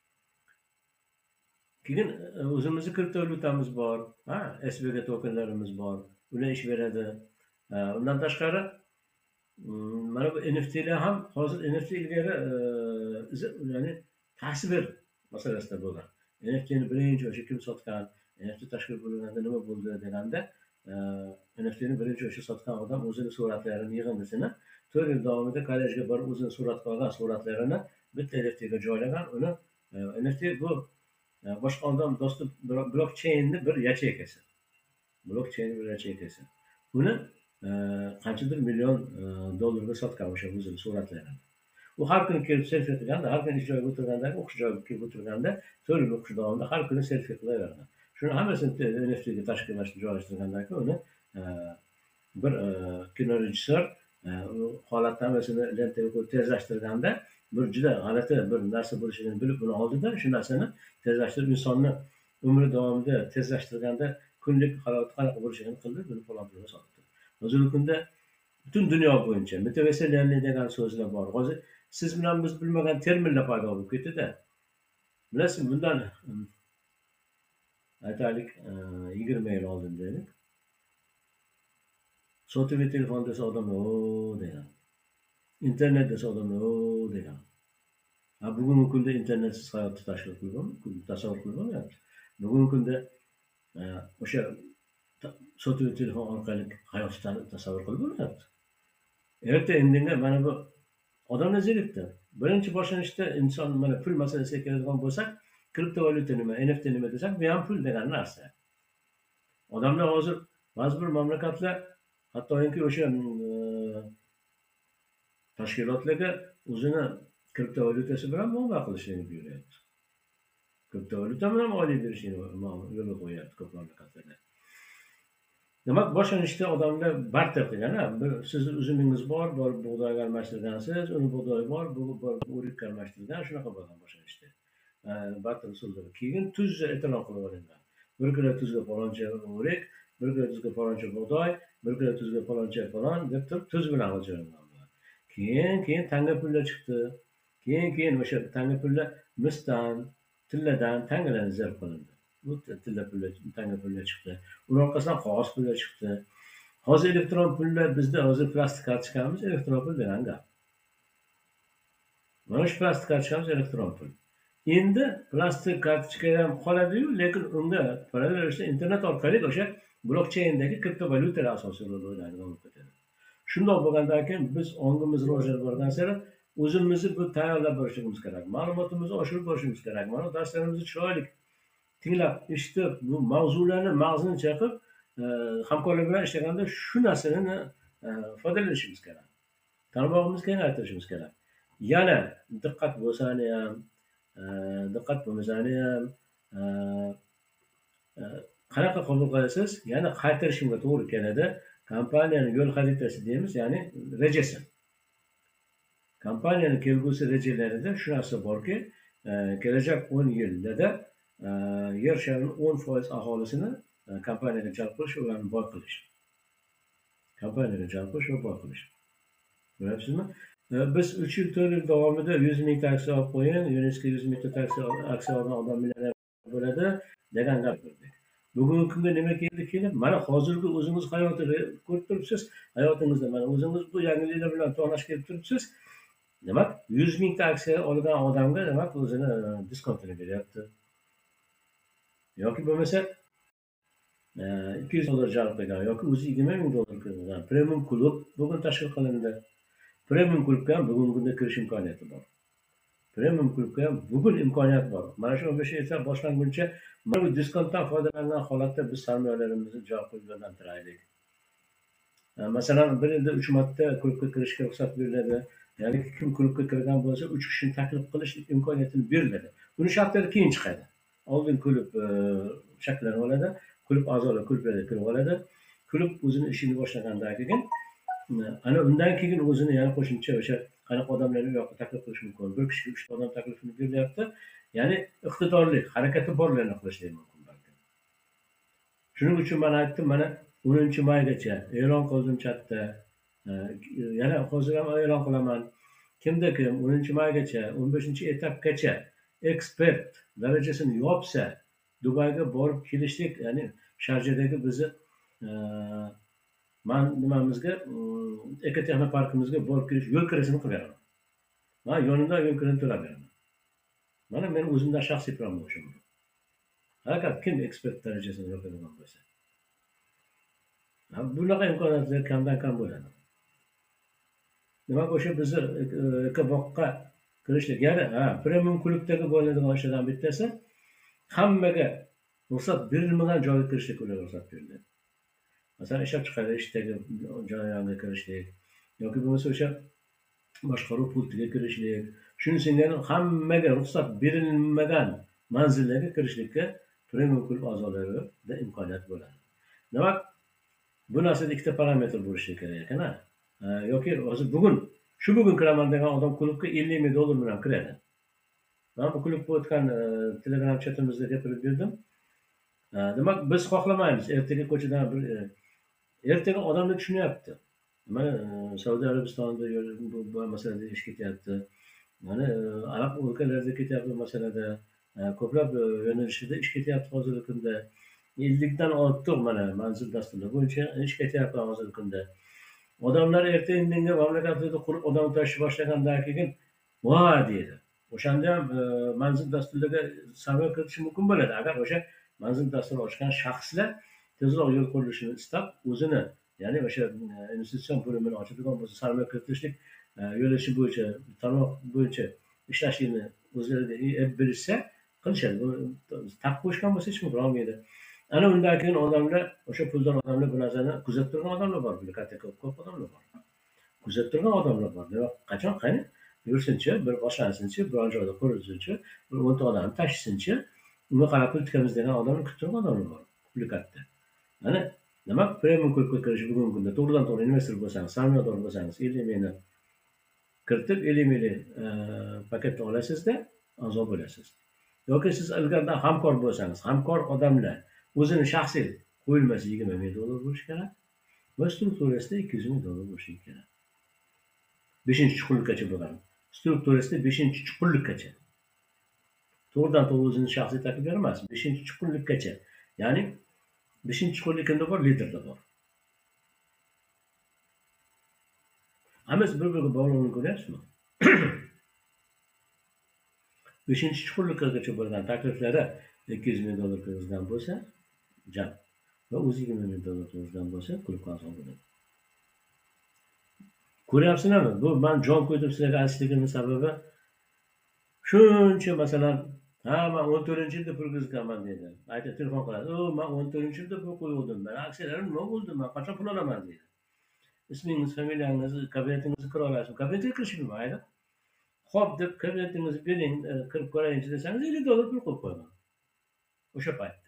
Keyin o'zimizning kriptovalyutamiz bor, ha, S V G tokenlarimiz bor. Ular ish beradi. Undan tashqari mana bu N F T'lar ham hozir N F T ilgari ya'ni tasvir masalasida bo'lgan. N F T'ni birinchi o'sha kim sotgan, N F T tashkil bo'lganda nima bo'ldi deganda, N F T'ni birinchi o'sha sotgan odam o'zini suratlarini yig'indisini to'rt yil davomida kollejga borib o'zini suratga olgan suratlarini bitta N F T'ga joylagan. Uni N F T bu boshqa odam do'sti blockchainni bir yacheykasi. Blockchainni bir yacheykasi. Uni qanchadir million dollarga sotgan o'sha o'zini suratlarini. U har kuni kelib selfie qilganda, har kuni ish joyiga o'tirganda, o'qish joyiga kelib o'tirganda, to'rt yil o'qish davomida har kuni selfie qilaveradi. Shuni hammasini N F T'ga tashkillashtirib joylashtirgandan keyin uni bir kinorejissyor holatni hammasini lentaga qo'yib tezlashtirganda bir juda g'alati bir narsa bo'lishini bilib uni oldida shu narsani tezlashtirib insonni umri davomida tezlashtirganda kunlik hayoti qanaqa bo'lishini qildi, buni falon-pulga sotdi. Hozirgi kunda butun dunyo bo'yicha metaversalyanlik degan so'zlar bor. Hozir siz bilan biz bilmagan terminlar paydo bo'lib ketdi-da. Bilasizmi, bundan aytaylik yigirma yil oldin deylik. sotuvli telefon desa odamlar o degan. İnternet desa odamlar o degan. Ha bugungi kunda internetsiz hayotni tashkil qilib bo'lmaydi, tasavvur qilib bo'lmayapti. Bugungi kunda e, o'sha sotuvli telefon orqali hayotni tasavvur qilib bo'lmayapti. Erta indinga mana bu odamlar zerikdi. Birinchi boshlanishda inson mana pul masalasiga keladigan bo'lsak, kriptovalyuta nima, N F T nima desak, bu ham pul degan narsa. Odamlar hozir ba'zi bir mamlakatlar hattoki o'sha tashkilotlarga o'zini kriptovalyutasi bilan muomala qilishni buyuryapti. Kriptovalyuta bilan moliya berishni yo'lga qo'yyapti ko'p mamlakatlarda. Demak, boshlanishda odamlar barter qilgan, siz uzumingiz bor, borib bug'doyga almashtirgansiz, uni bug'doyi bor, bu borib o'rikka almashtirgan, shunaqa bo'lgan boshlanishda. Barter usulida. Keyin tuz e'lon qilib olingan. Bir kilo tuzga faloncha o'rik, bir kilo tuzga faloncha bug'doy, bir kilo tuzga faloncha falon deb turib tuz bilan o'lchagan. Keyin keyin tanga pullar chiqdi. Keyin keyin o'sha tanga pullar misdan, tilladan tangalar zarb qilindi. Bu tilla pullar, tanga pullar chiqdi. Uning orqasidan qog'oz pullar chiqdi. Hozir elektron pullar bizda hozir plastik kartochkamiz elektron pul degan gap. Mana shu plastik kartochkamiz elektron pul. Endi plastik kartochka ham qoladi-yu, lekin unga parallel internet orqali o'sha blokcheyndagi kriptovalyutalar asosiy rol o'ynaydi. Shundoq bo'lgandan keyin biz ongimiz rivojlanib borgan sari o'zimizni bu tayyorlab borishimiz kerak. Ma'lumotimizni oshirib borishimiz kerak. Mana darslarimizni chiroyli tinglab, eshitib, bu mavzularni mag'zini chaqib, hamkorlar bilan ishlaganda shu narsadan foydalanishimiz kerak. Tarmog'imizni kengaytirishimiz kerak. Yana diqqat bo'lsani ham, diqqat bo'lmasani ham qanaqa qabul qilasiz? Yana qaytarishimga to'g'ri keladi. Kompaniyaning yo'l xaritasi deymiz, ya'ni rejasi. Kompaniyaning kelgusi rejalarida shu narsa borki, kelajak o'n yilda yer sharining o'n foiz aholisini kompaniyaga jalb qilish, ularni boy qilish. Kompaniyaga jalb qilish va boy qilish. Bilasizmi? Biz uch yil, to'rt yil davomida yuz ming taksi olib qo'ying, UNESCO yuz ming taksi aksiya olgan odam millioner bo'ladi degan gap berdik. Bugungi kunga nima keldi kelib, mana hozirgi o'zingiz hayotini ko'rib turibsiz, hayotingizda mana o'zingiz bu yangiliklar bilan to'qnash kelib turibsiz. Demak, yuz ming aksiya olgan odamga demak o'zini diskontini beryapti. Yoki bo'lmasa ikki yuz dollar jalb qilgan yoki o'zi yigirma ming dollar qilgan premium klub bugun tashkil qilindi. Premium klubga ham bugungi kunda kirish imkoniyati bor. Premium klubga ham bugun imkoniyat bor. Mana shu o'n besh yil boshlanguncha mana bu diskontdan foydalangan holatda biz sarmoyalarimizni joy qo'yib yo'naltiraylik. Masalan, bir yilda uch marta klubga kirishga ruxsat beriladi. Ya'ni kim klubga kirgan bo'lsa, uch kishini taklif qilish imkoniyatini beriladi. Buni shartlari keyin chiqadi. Oldin klub shakllanib oladi, klub a'zolari klublarga kirib oladi. Klub o'zini ishini boshlagandan keyin ana undan keyin o'zini yana qo'shimcha o'sha qanaqa odamlarni u yoqqa taklif qilish mumkin. Bir kishiga uchta odam taklifini berilyapti. Ya'ni iqtidorli, harakati borlarni qilishlik mumkin balki. Shuning uchun men aytdim, mana o'ninchi maygacha e'lon qildim chatda. Yana hozir ham e'lon qilaman. Kimda kim o'ninchi maygacha, o'n beshinchi etapgacha ekspert darajasini yopsa, Dubayga borib kelishlik, ya'ni Sharjadagi bizni man nimamizga, ekotexnoparkimizga borib kelish yo'l kirasini qilib beraman. Men yonimdan yo'l kirini to'lab beraman. Mana men o'zimdan shaxsiy promotion. Harakat kim ekspert darajasini yopadigan bo'lsa. Bunaqa imkoniyatlar kamdan kam bo'ladi. Demak, o'sha bizni ekoboqqa kirishlik, ya'ni premium klubdagi bo'ladigan ishlardan bittasi hammaga ruxsat berilmagan joyga kirishlik ularga ruxsat beriladi. Masalan, ishlab chiqarishdagi joylarga kirishlik yoki bo'lmasa o'sha boshqaruv pultiga kirishlik, shunisiga hammaga ruxsat berilmagan manzillarga kirishlikka premium klub a'zolarida imkoniyat bo'ladi. Demak, bu narsada ikkita parametr bo'lishi kerak ekan. Yoki hozir bugun shu bugun kiraman degan odam klubga ellik ming dollar bilan kiradi. Men bu klubga o'tgan Telegram chatimizda gapirib berdim. Demak, biz xohlamaymiz ertaga ko'chadan bir ertaga odamlar tushunyapti. Mana Saudiya Arabistonida bu masalada ish ketyapti. Mana arab o'lkalarida ketyapti bu masalada. Ko'plab yo'nalishlarda ish ketyapti hozirgi kunda. ellikdan ortiq mana manzil dasturlar bo'yicha ish ketyapti hozirgi kunda. Odamlar erta indinga mamlakatida qurib odam tashib boshlagandan keyin voy deydi. O'shanda ham e, manzil dasturlariga savol kiritishi mumkin bo'ladi. Agar o'sha manzil dasturi ochgan shaxslar tezroq yo'l qurilishini istab, o'zini, ya'ni o'sha e, investitsion bo'limini ochadigan bo'lsa, sarmoya kiritishlik e, yo'nalishi bo'yicha, tarmoq bo'yicha ishlashini o'zlariga ep bilishsa, qilishadi. Bu taqib qo'yishgan bo'lsa hech kim qilolmaydi. Ana undan keyin odamlar, o'sha puldor odamlar bu narsani kuzatib turgan odamlar bor, katta ko'p ko'p odamlar bor. Kuzatib turgan odamlar bor. Demak, qachon qani yursinchi, bir boshlansinchi, biron joyda qurilsinchi, bir o'nta odamni tashsinchi, unga qarab pul tikamiz degan odamni kutib turgan odamlar bor, puli katta. Mana demak, premium ko'kka kirish bugungi kunda to'g'ridan to'g'ri investor bo'lsangiz, sarmoyador bo'lsangiz, ellik mingni kiritib, ellik minglik paketni olasizda, a'zo bo'lasiz. Yoki siz ilgaridan hamkor bo'lsangiz, hamkor odamlar o'zini shaxsiy qo'yilmasi yigirma ming dollar bo'lishi kerak va strukturasida ikki yuz ming dollar bo'lishi kerak. beshinchi chuqurlikkacha bo'ladi. Strukturasida beshinchi chuqurlikkacha. To'g'ridan to'g'ri o'zini shaxsiy takliflar emas, beshinchi chuqurlikkacha. Ya'ni beshinchi chuqurlik kimda bor? Liderda bor. Hamma bir-biriga bog'liqligini ko'ryapsizmi? beshinchi chuqurlikkacha bo'lgan takliflari ikki yuz ming dollar kirgizgan bo'lsa, jam. Va o'zi yigirma ming dollar kirgizgan bo'lsa, klubga a'zo bo'ladi. Ko'ryapsizlarmi? Bu men jon qo'yib sizlarga aytishligimning sababi shuncha, masalan, ha, men o'n to'rtinchi yilda pul kirgizganman deydi. Aytib telefon qiladi. "O, men o'n to'rtinchi yilda pul qo'ygandim. Men aksiyalarim nima bo'ldi? Men qachon pul olaman?" deydi. Ismingiz, familiyangizni, kabinetingizni kira olasizmi? Kabinetga kirish bilmaydi. Xo'p deb kabinetingizni bering, kirib ko'rayinchi desangiz, ellik dollar pul qo'yib qo'yaman. O'sha paytda.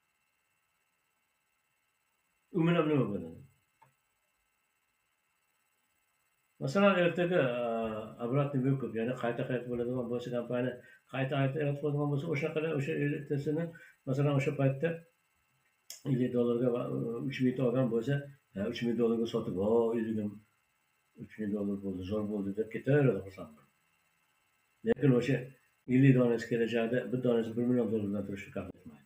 U bilan nima bo'ladi? Masalan, ertaga обратный выкуп, ya'ni qayta qayta bo'ladigan bo'lsa, kompaniya qayta qayta yaratadigan bo'lsa, o'shaqalar o'sha ertasini, masalan, o'sha paytda ellik dollarga uch ming olgan bo'lsa, uch ming dollarga sotib, "O, elligim uch ming dollar bo'ldi, zo'r bo'ldi" deb ketaveradi xursand. Lekin o'sha ellik donasi kelajakda bir donasi bir million dollardan turishni qabul etmaydi.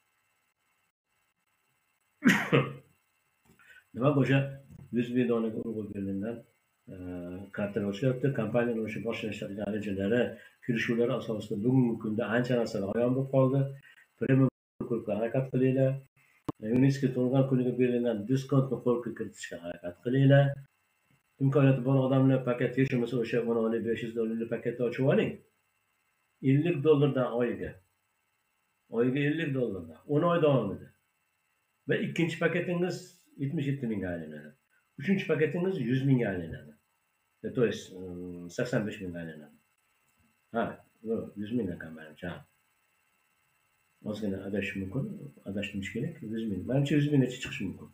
Demak, o'sha yuz ming donaga urg'u berilgan kartalar o'shyapti. Kompaniyaning o'sha boshlashadigan rejalari, kelishuvlari asosida bugungi kunda ancha narsalar ayon bo'lib qoldi. Premium ko'rishga harakat qilinglar. Yunesko tug'ilgan kuniga berilgan diskontni qo'lga kiritishga harakat qilinglar. Imkoniyati bor odamlar paket hech bo'lmasa o'sha o'n olti besh yuz dollarlik paketni ochib oling. ellik dollardan oyiga. Oyiga ellik dollardan o'n oy davomida. Va ikkinchi paketingiz yetmish yetti mingga aylanadi. Uchinchi paketingiz yuz mingga aylanadi. To есть sakson besh mingga aylanadi. Ha, yuz mingga kamaycha. Ozgina adashish mumkin, adashimiz kerak. yuz ming. Menimcha yuz minggacha chiqishi mumkin.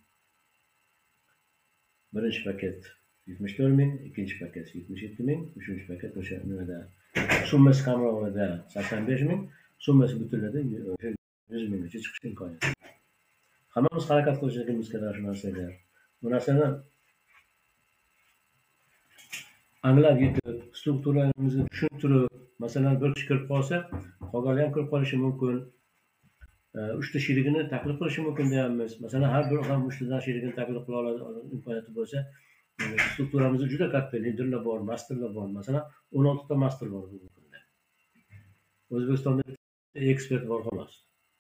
Birinchi paket yetmish to'rt ming, ikkinchi paket yetmish yetti ming, uchinchi paket o'sha nimada summasi kamroqda sakson besh ming, summasi butunlada yuz minggacha chiqish imkoniyati. Hammamiz harakat qilishimiz kerak shu narsaga. Bu narsani anglab yetib, strukturamizni tushuntirib, masalan, bir kishi kirib qolsa, qolganlar ham kirib qolishi mumkin. uchta sherigini taklif qilishi mumkin deyapmiz. Masalan, har bir odam uchtadan sherigini taklif qila oladigan imkoniyati bo'lsa, strukturamizda juda katta liderlar bor, masterlar bor. Masalan, o'n olti ta master bor bugungi kunda. O'zbekistonda ekspert bor xolos.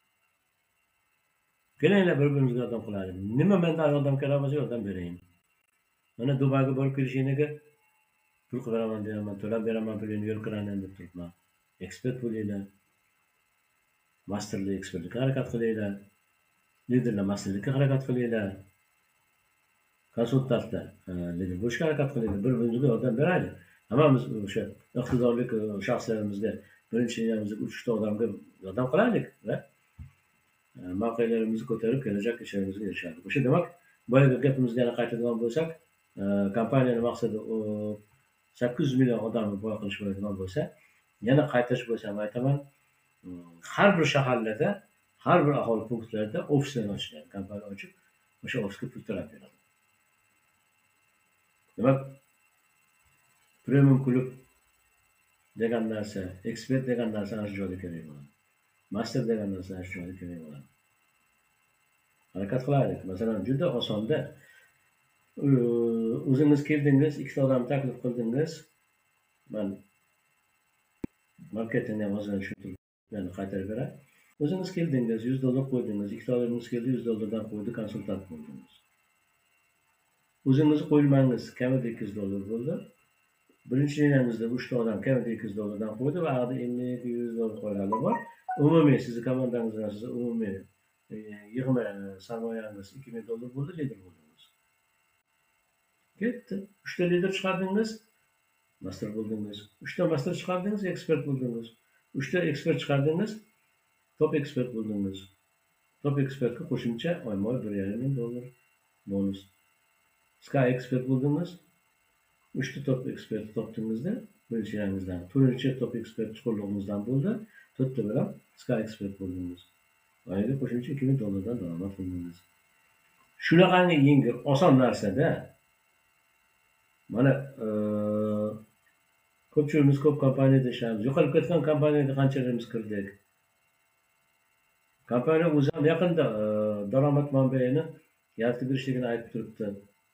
Kelinglar bir-birimizga yordam qilaylik. Nima mendan yordam kerak bo'lsa yordam beraylik. Mana Dubayga borib kelishingizga pul qilib deyapman, to'lab beraman, pulini yo'l qiraman deb turibman. Ekspert bo'linglar. Masterlik ekspertlikka harakat qilinglar. Liderlar masterlikka harakat qilinglar. Konsultantlar lider bo'lishga harakat qilinglar. Bir-birimizga yordam beraylik. Hammamiz o'sha iqtidorli shaxslarimizga, birinchi liniyamizga uch ta odamga yordam qilaylik va mavqelarimizni ko'tarib kelajak ishlarimizga erishaylik. O'sha demak, boyagi gapimizga yana qaytadigan bo'lsak, kompaniyaning maqsadi sakkiz yuz million odamni boy qilish bo'ladigan bo'lsa, yana qaytarish bo'lsa ham aytaman, har bir shaharlarda, har bir aholi punktlarida ofislar ochiladi. Kompaniya ochib, o'sha ofisga pul to'lab beradi. Demak, premium klub degan narsa, ekspert degan narsa ana shu joyda kerak bo'ladi. Master degan narsa ana shu joyda kerak bo'ladi. Harakat qilaylik. Masalan, juda osonda o'zingiz keldingiz, ikkita odam taklif qildingiz. Men marketingni ham o'zim tushuntirib qaytarib beray. O'zingiz keldingiz, yuz dollar qo'ydingiz, ikkita odamingiz keldi, yuz dollardan qo'ydi, konsultant bo'ldingiz. O'zingizni qo'ymangiz kamida ikki yuz dollar bo'ldi. Birinchi liniyangizda uchta odam kamida ikki yuz dollardan qo'ydi va adi ellik yuz dollar qo'yganlar bor. Umumiy sizni komandangiz bilan siz umumiy yig'ma sarmoyangiz ikki ming dollar bo'ldi, lider bo'ldingiz. Ketdi. uchta lider chiqardingiz, master bo'ldingiz. uchta master chiqardingiz, ekspert bo'ldingiz. uchta ekspert chiqardingiz, top ekspert bo'ldingiz. Top ekspertga qo'shimcha oyma-oy bir yarim ming dollar bonus. Sky ekspert bo'ldingiz. uchta top ekspert topdingizda, birinchi yangizdan. to'rtinchi top ekspert chuqurlig'imizdan bo'ldi. to'rtta bilan Sky ekspert bo'ldingiz. Oyiga qo'shimcha ikki ming dollardan daromad qildingiz. Shunaqangi yengil, oson narsada mana ko'pchiligimiz ko'p kompaniyada ishlaymiz. Yo'qolib ketgan kompaniyaga qanchalarimiz kirdik. Kompaniya o'zi ham yaqinda daromad manbaini yaratib berishligini aytib turibdi.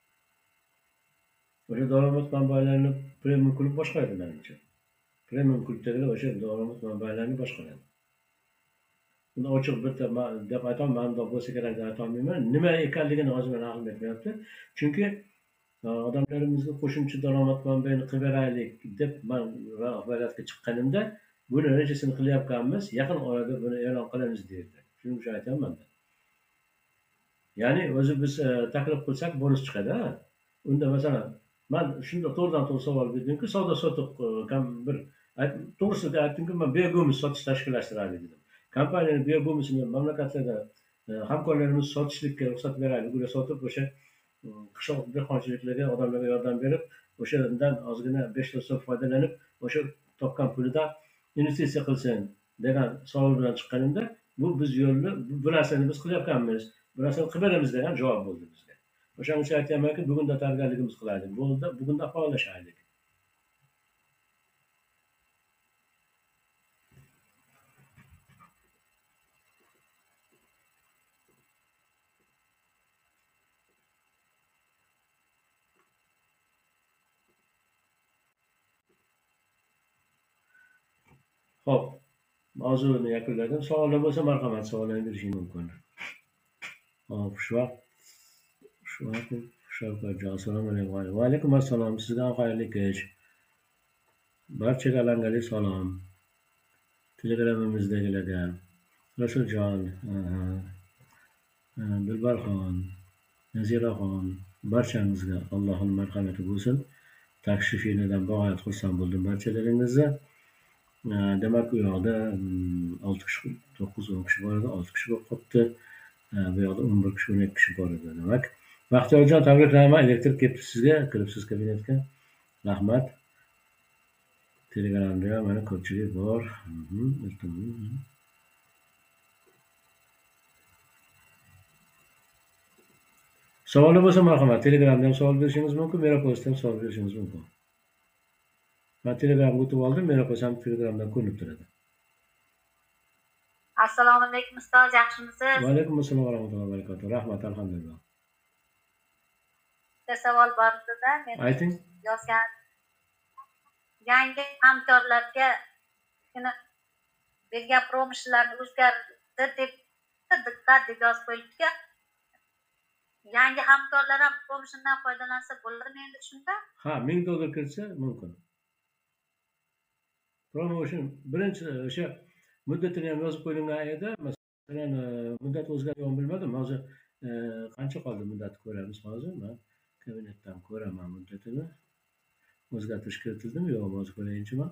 O'sha daromad manbalarini premium klub boshqaradi menimcha. Premium klubdagilar o'sha daromad manbalarini boshqaradi. Buni ochiq bitta deb aytaman, bundoq bo'lsa kerak deb aytolmayman. Nima ekanligini hozir men aqlim yetmayapti. Chunki odamlarimizga qo'shimcha daromad manbaini qilib beraylik deb men rahbariyatga chiqqanimda buni rejasini qilyapmiz, yaqin orada buni e'lon qilamiz deydi. Shuning uchun aytaman. Ya'ni o'zi biz taklif qilsak bonus chiqadi. Unda masalan men shunda to'g'ridan to'g'ri savol berdimki, savdo sotiq bir to'g'risida aytdimki, men beg'umis sotish tashkillashtiraylik dedim. Kompaniyaning beg'umisini mamlakatlarda hamkorlarimiz sotishlikka ruxsat beraylik, ular sotib o'sha qishloq dehqonchiliklarga odamlarga yordam berib, o'shandan ozgina besh so'm foydalanib, o'sha topgan pulidan investitsiya qilsin degan savol bilan chiqqanimda, bu biz yo'lni bu narsani biz qilyapmiz, bu narsani qilib beramiz degan javob bo'ldi bizga. O'shaning uchun aytaymanki, bugunda tayyorgarligimiz qilaylik, bugunda bugunda faollashaylik. Xo'p, mavzuni yakunladim. Savollar bo'lsa, marhamat, savollarni berishing mumkin. Hop, shu vaqt shu vaqt Shavkatjon, assalomu alaykum. Va alaykum assalom. Sizga ham xayrli kech. Barchaga alangali salom. Telegramimizdagilarga Rasuljon, Dilbarxon, Naziraxon, barchangizga Allohning marhamati bo'lsin. Tashrifingizdan bag'oyat xursand bo'ldim barchalaringizga. Demak, u yoqda olti kishi, to'qqiz o'n kishi bor edi, olti kishi bo'lib qolibdi. Bu yoqda o'n bir kishi, o'n ikki kishi bor edi. Demak, Baxtiyorjon, tabriklayman, elektr kelibdi sizga, kiribsiz kabinetga. Rahmat. Telegramda ham mana ko'pchilik bor. Savollar bo'lsa, marhamat, Telegramda ham savol berishingiz mumkin, Meraposda ham savol berishingiz mumkin. Men Telegramga o'tib oldim, Meropos ham Telegramdan ko'rinib turadi. Assalomu alaykum ustoz, yaxshimisiz? Va alaykum assalom va rahmatullohi va barakatuh. Rahmat, alhamdulillah. Bitta savol bor edi-da, men ayting. Yozgan yangi hamkorlarga bergan promoshlarni o'zgardi deb diqqat deb yozib qo'yilibdi. Yangi hamkorlar ham promoshondan foydalansa bo'ladimi endi shunda? Ha, ming dollar kirsa mumkin. Promotion birinchi o'sha muddatini ham yozib qo'yilgan edi. Masalan, muddat o'zgarganini bilmadim. Hozir qancha qoldi muddat ko'ramiz hozir. Men kabinetdan ko'raman muddatini. O'zgartirish kiritildimi yo'qmi, hozir ko'rayinchi men.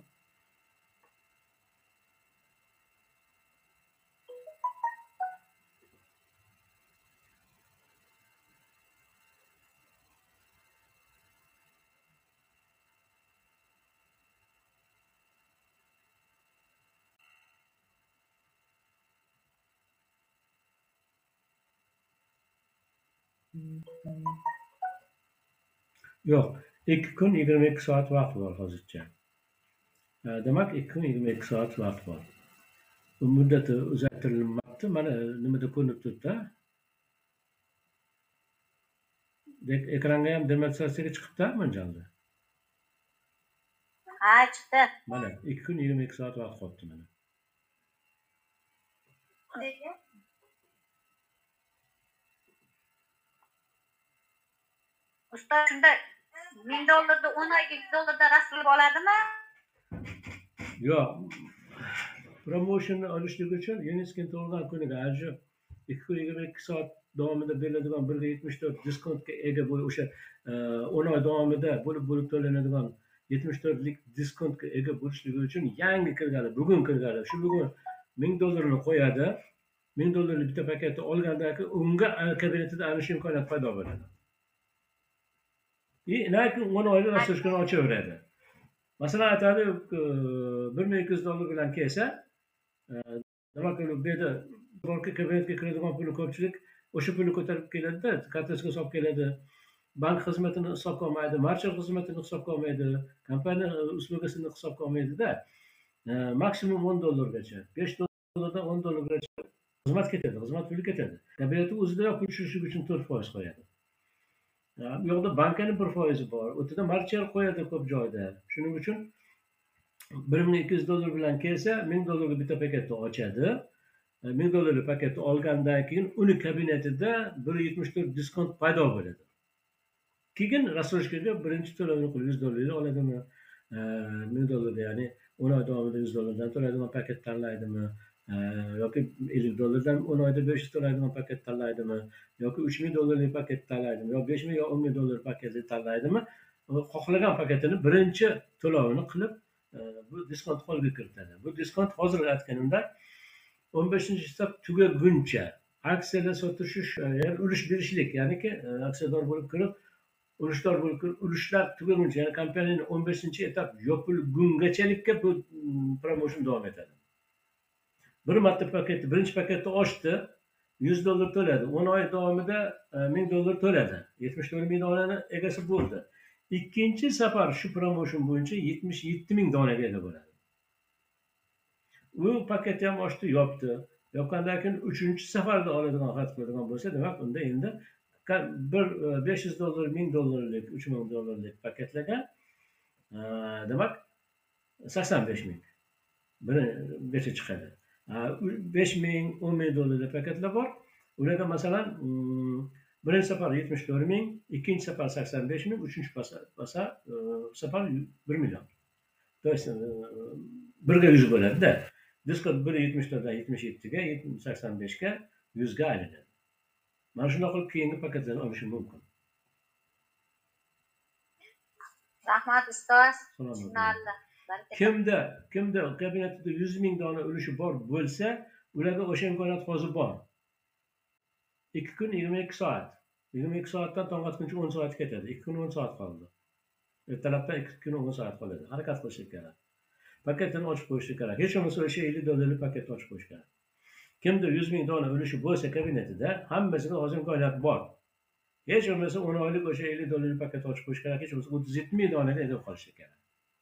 Yo'q, ikki kun yigirma ikki soat vaqt bor hozircha. Demak, ikki kun yigirma ikki soat vaqt bor. Bu muddati uzaytirilmoqda. Mana nimada ko'rinib turibdi. Dek- ekranga ham demonstratsiyaga chiqibdimi mo'ljali? Ha, chiqdi. Mana ikki kun yigirma ikki soat vaqt qolibdi mana. Ustoz shunda ming dollarni o'n oyga yuz dollardan rasmlab oladimi? Yo'q. Promosionni olishlik uchun Yuneskin tug'ilgan kuniga ana shu ikki kun yigirma ikki soat davomida beriladigan bir yetmish to'rt diskontga ega bo'lib o'sha o'n oy davomida bo'lib bo'lib to'lanadigan yetmish to'rtlik diskontga ega bo'lishligi uchun yangi kirgani bugun kirgani shu bugun ming dollarni qo'yadi, ming dollarli bitta paketni olgandan keyin unga kabinetida ana shu imkoniyat paydo bo'ladi. Lekin o'n oylik rastoshkani ochaveradi. Masalan aytadi bir ming ikki yuz dollar bilan kelsa, demak bu yerda kabinetga kiradigan pulni ko'pchilik o'sha pulni ko'tarib keladi-da, kartochka solib keladi. Bank xizmatini hisobga olmaydi, marshal xizmatini hisobga olmaydi, kompaniya uslugasini hisobga olmaydi-da. Maksimum o'n dollargacha, besh dollardan o'n dollargacha xizmat ketadi, xizmat puli ketadi. Kabinetni o'zida pul tushirishlik uchun to'rt foiz qo'yadi. Bu yoqda bankani bir foizi bor, o'tida marshal qo'yadi ko'p joyda. Shuning uchun bir ming ikki yuz dollar bilan kelsa, ming dollarga bitta paketni ochadi. ming dollarli paketni olgandan keyin uni kabinetida bir yetmish to'rt diskont paydo bo'ladi. Keyin rastoshkaga birinchi to'lovni qilib yuz dollarli oladimi? ming dollarga, ya'ni o'n oy davomida yuz dollardan to'laydigan paket tanlaydimi? yoki ellik dollardan o'n oyda besh yuz to'laydigan paket tanlaydimi? yoki uch ming dollarlik paket tanlaydimi? yo besh ming yo o'n ming dollar paketni tanlaydimi? Xohlagan paketini birinchi to'lovini qilib bu diskont qo'lga kiritadi. Bu diskont hozir aytganimda o'n beshinchi hisob tugaguncha aksiyalar sotishish, ya'ni ulush berishlik, ya'niki aksiyador bo'lib kirib, ulushdor bo'lib kirib, ulushlar tugaguncha, ya'ni kompaniyaning o'n beshinchi etap yopilgungachalikka bu promotion davom etadi. Bir marta paketni, birinchi paketni ochdi, yuz dollar to'ladi. o'n oy davomida ming dollar to'ladi. yetmish to'rt ming donani egasi bo'ldi. Ikkinchi safar shu promotion bo'yicha yetmish yetti ming donaga ega bo'ladi. U paketni ham ochdi, yopdi. Yopgandan keyin uchinchi safarda oladigan xarid qiladigan bo'lsa, demak unda endi bir besh yuz dollar, ming dollarlik, uch ming dollarlik paketlarga demak sakson besh ming birigacha chiqadi. besh ming, o'n ming dollarlik paketlar bor. Ularga masalan birinchi safar yetmish to'rt ming, ikkinchi safar sakson besh ming, uchinchi safar bir million. birga yuz bo'ladi-da. Diskont bir yetmish to'rtdan yetmish yettiga, sakson beshga, yuzga aylanadi. Mana shunday qilib keyingi paketlarni olishim mumkin. Rahmat ustoz. Tushunarli. Kimda, kimda kabinetida yuz ming dona ulushi bor bo'lsa, ularga o'sha imkoniyat hozir bor. ikki kun yigirma ikki soat. yigirma ikki soatdan tong otguncha o'n soat ketadi. ikki kun o'n soat qoldi. Ertalabdan ikki kun o'n soat qoladi. Harakat qilish kerak. Paketini ochib qo'yish kerak. Hech bo'lmasa o'sha ellik dollarlik paketni ochib qo'yish kerak. Kimda yuz ming dona ulushi bo'lsa kabinetida, hammasiga hozir imkoniyat bor. Hech bo'lmasa o'n oylik o'sha ellik dollarlik paketni ochib qo'yish kerak. Hech bo'lmasa o'ttiz yetti ming donaga ega qolish kerak.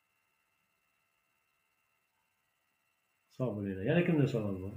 Sog' bo'linglar. Yana kimda savol bor?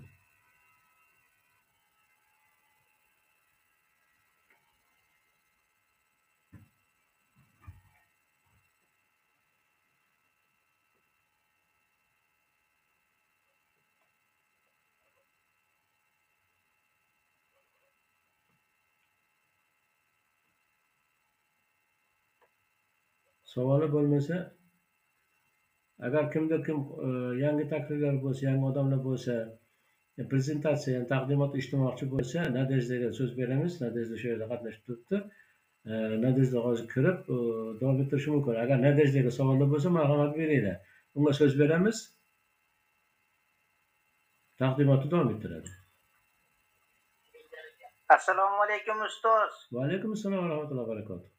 Savoli bo'lmasa, agar kimda kim yangi takliflar bo'lsa, yangi odamlar bo'lsa, prezentatsiya, ya'ni taqdimot eshitmoqchi bo'lsa, Nadejdaga so'z beramiz. Nadejda shu yerda qatnashib turibdi. Nadejda hozir kirib davom ettirishi mumkin. Agar Nadejdaga savollar bo'lsa, marhamat beringlar. Unga so'z beramiz. Taqdimotni davom ettiradi. Assalomu alaykum ustoz. Va alaykum assalom va rahmatullohi va barakatuh.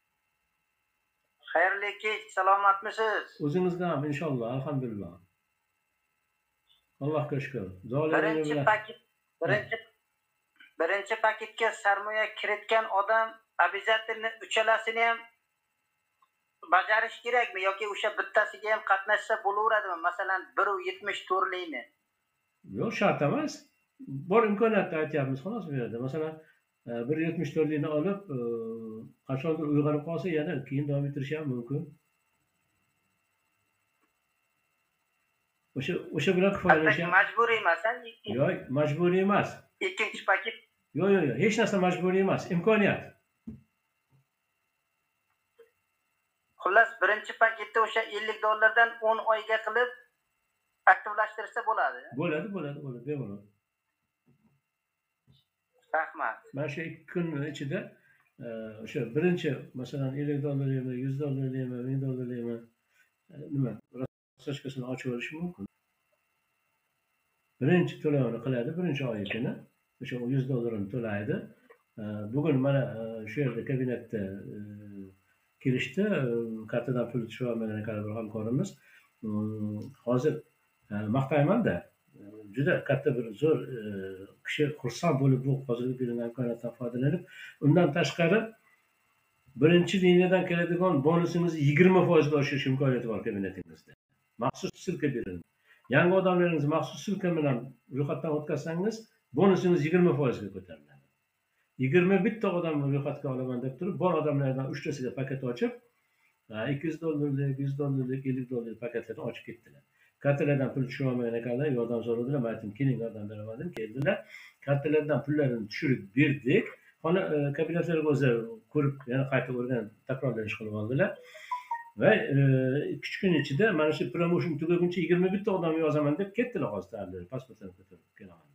Xayrli kech, salomatmisiz? O'zingizga ham inshaalloh, alhamdulillah. Allohga shukr. Birinchi paket, birinchi birinchi paketga sarmoya kiritgan odam обязательно uchalasini ham bajarish kerakmi yoki o'sha bittasiga ham qatnashsa bo'laveradimi? Masalan, bir yetmish to'rt likni. Yo'q, shart emas. Bor imkoniyatni aytyapmiz, xolos bu yerda. Masalan, bir yetmish to'rtlikni olib e, qachondir uyg'onib qolsa yana keyin davom ettirishi ham mumkin. O'sha o'sha bilan kifoyalanish ham majburiy emas, ha? yo'q, majburiy emas. Ikkinchi paket. Yo'q, yo'q, yo'q, hech narsa majburiy emas, imkoniyat. Xullas, birinchi paketda o'sha ellik dollardan o'n oyga qilib aktivlashtirsa bo'ladi. Bo'ladi, bo'ladi, bo'ladi, bemalol. Rahmat. Mana shu ikki kun ichida e, o'sha birinchi masalan ellik dollarlikmi, yuz dollarlikmi, ming dollarlikmi e, nima rastochkasini ochib olish mumkin. Birinchi to'lovini qiladi, birinchi oyikini o'sha yuz dollarini to'laydi. E, bugun mana e, shu yerda kabinetda e, kelishdi, e, kartadan pul tushib olmagan ekan bir hamkorimiz. E, hozir e, maqtayman-da, juda katta bir zo'r e, kishi xursand bo'lib bu hozirgi berilgan imkoniyatdan foydalanib, undan tashqari birinchi liniyadan keladigan bonusingizni yigirma foizga oshirish imkoniyati bor kabinetingizda. Maxsus silka berildi. Yangi odamlaringizni maxsus silka bilan ro'yxatdan o'tkazsangiz, bonusingiz yigirma foizga ko'tariladi. yigirma bitta odamni ro'yxatga olaman deb turib, bor odamlardan uchtasiga paket ochib, ikki yuz dollarlik, yuz dollarlik, ellik dollarlik paketlarni ochib ketdilar. Kartalardan pul tushib olmagan ekanlar, yordam so'radilar. Men aytdim, keling yordam beraman, keldilar. Kartalardan pullarini tushirib berdik. Hali kabinetlarga o'zi ko'rib, yana qayta o'rganib, takrorlash qilib oldilar. Va ikki kun ichida mana shu promotion tugaguncha yigirma bitta odam yozaman deb ketdilar hozir, pasportlarni ko'tarib kelaman.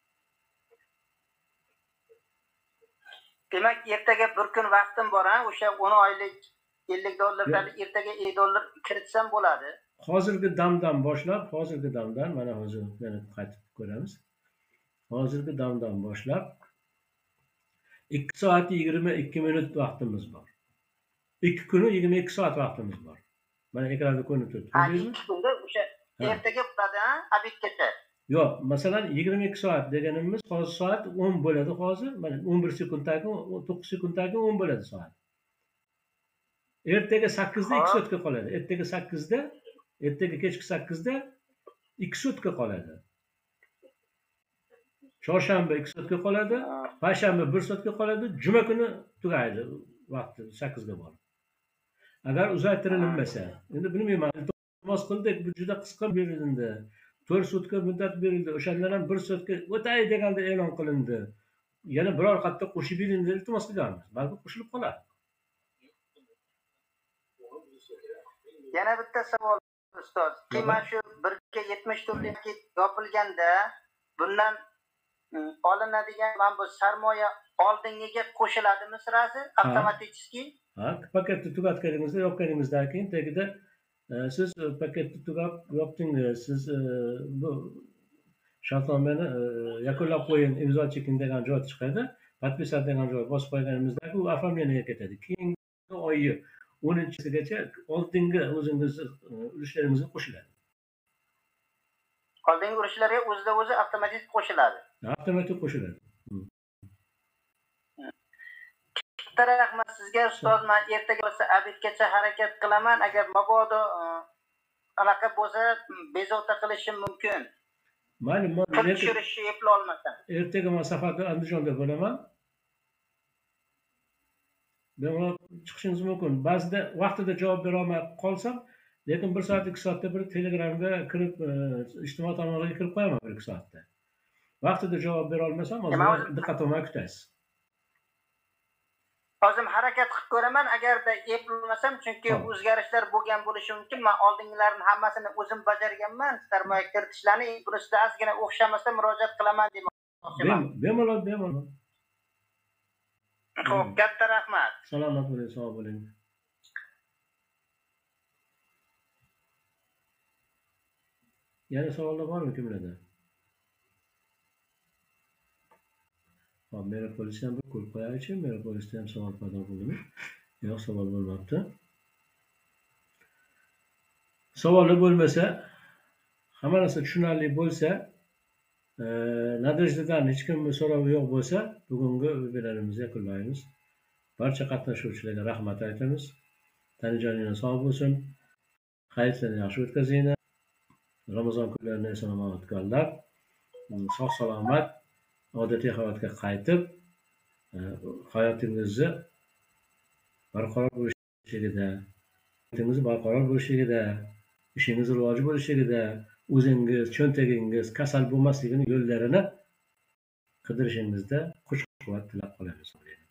Demak, ertaga bir kun vaqtim bor, ha? O'sha o'n oylik ellik dollardan ertaga ellik dollar kiritsam bo'ladi. Hozirgi damdan boshlab, hozirgi damdan mana hozir yana qaytib ko'ramiz. Hozirgi damdan boshlab ikki soat yigirma ikki minut vaqtimiz bor. ikki kun yigirma ikki soat vaqtimiz bor. Mana ekranda ko'rinib turibdi. Ha, ikki kunda o'sha ertaga bo'ladi, ha? Obedgacha. Yo'q, masalan yigirma ikki soat deganimiz hozir soat o'n bo'ladi hozir. Mana o'n bir sekunddan to'qqiz sekunddan o'n bo'ladi soat. Ertaga sakkizda ikki soatga qoladi. Ertaga sakkizda ertaga kechki sakkizda ikki soatga qoladi. Chorshanba ikki soatga qoladi, payshanba bir soatga qoladi, juma kuni tugaydi vaqti sakkizga borib. Agar uzaytirilmasa, endi bilmayman, iltimos qildik, bu juda qisqa berildi. to'rt soatka muddat berildi. O'shandan ham bir soatga o'tay deganda e'lon qilindi. Yana biror qatta qo'shib berildi, iltimos qilganmiz. Balki qo'shilib qolar. Yana bitta savol ustoz. Mana shu bir ga yetmish to'rtlik yopilganda bundan olinadigan mana bu sarmoya oldingiga qo'shiladimi sirasi avtomatik? Ha, paketni tugatganingizda, yopganingizdan keyin tagida siz paketni tugab yopdingiz, siz bu shartnomani yakunlab qo'ying, imzo cheking degan joy chiqadi. Подписать degan joy bosib qo'yganimizda u оформлениyaga ketadi. Keyingi oyi o'ninchisigacha oldingi o'zingiz ulushlaringizga qo'shiladi. Oldingi urushlarga o'zida o'zi avtomatik qo'shiladi. Avtomatik qo'shiladi. Katta rahmat sizga ustoz. Men ertaga bo'lsa obedgacha harakat qilaman. Agar mabodo anaqa bo'lsa bezovta qilishim mumkin. Mayli, men tekshirishni eplay olmasam. Ertaga men safarda Andijonda bo'laman. Bemalol chiqishingiz mumkin. Ba'zida vaqtida javob bera olmay qolsam, lekin bir soat ikki soatda bir Telegramga kirib, ijtimoiy tarmoqlarga kirib qo'yaman bir ikki soatda. Vaqtida javob bera olmasam, hozir diqqat olmay kutasiz. O'zim harakat qilib ko'raman, agarda eplolmasam, chunki o'zgarishlar bo'lgan bo'lishi mumkin. Men oldingilarning hammasini o'zim bajarganman, sarmoya kiritishlarni, bunisida ozgina o'xshamasa murojaat qilaman demoqchiman. Bemalol, bemalol. Xo'p, katta rahmat. Salomat bo'ling, sog' bo'ling. Yana savollar bormi kimlarda? Hop, Merapolisda ham bir ko'rib qo'yaychi. Merapolisda ham savol paydo bo'ldimi? Yo'q, savol bo'lmabdi. Savollar bo'lmasa, hamma narsa tushunarli bo'lsa, Nadejdadan hech kimning so'rovi yo'q bo'lsa, bugungi webinarimizni yakunlaymiz. Barcha qatnashuvchilarga rahmat aytamiz. Tanijoningiz sog' bo'lsin. Hayitlarni yaxshi o'tkazinglar. Ramazon kunlarini eson-omon o'tkazinglar. Sog' salomat odatiy hayotga qaytib, e, hayotingizni barqaror bo'lishligida, hayotingiz barqaror bo'lishligida, ishingiz rivoji bo'lishligida, o'zingiz, cho'ntagingiz kasal bo'lmasligini yo'llarini qidirishingizda kuch quvvat tilab qolamiz.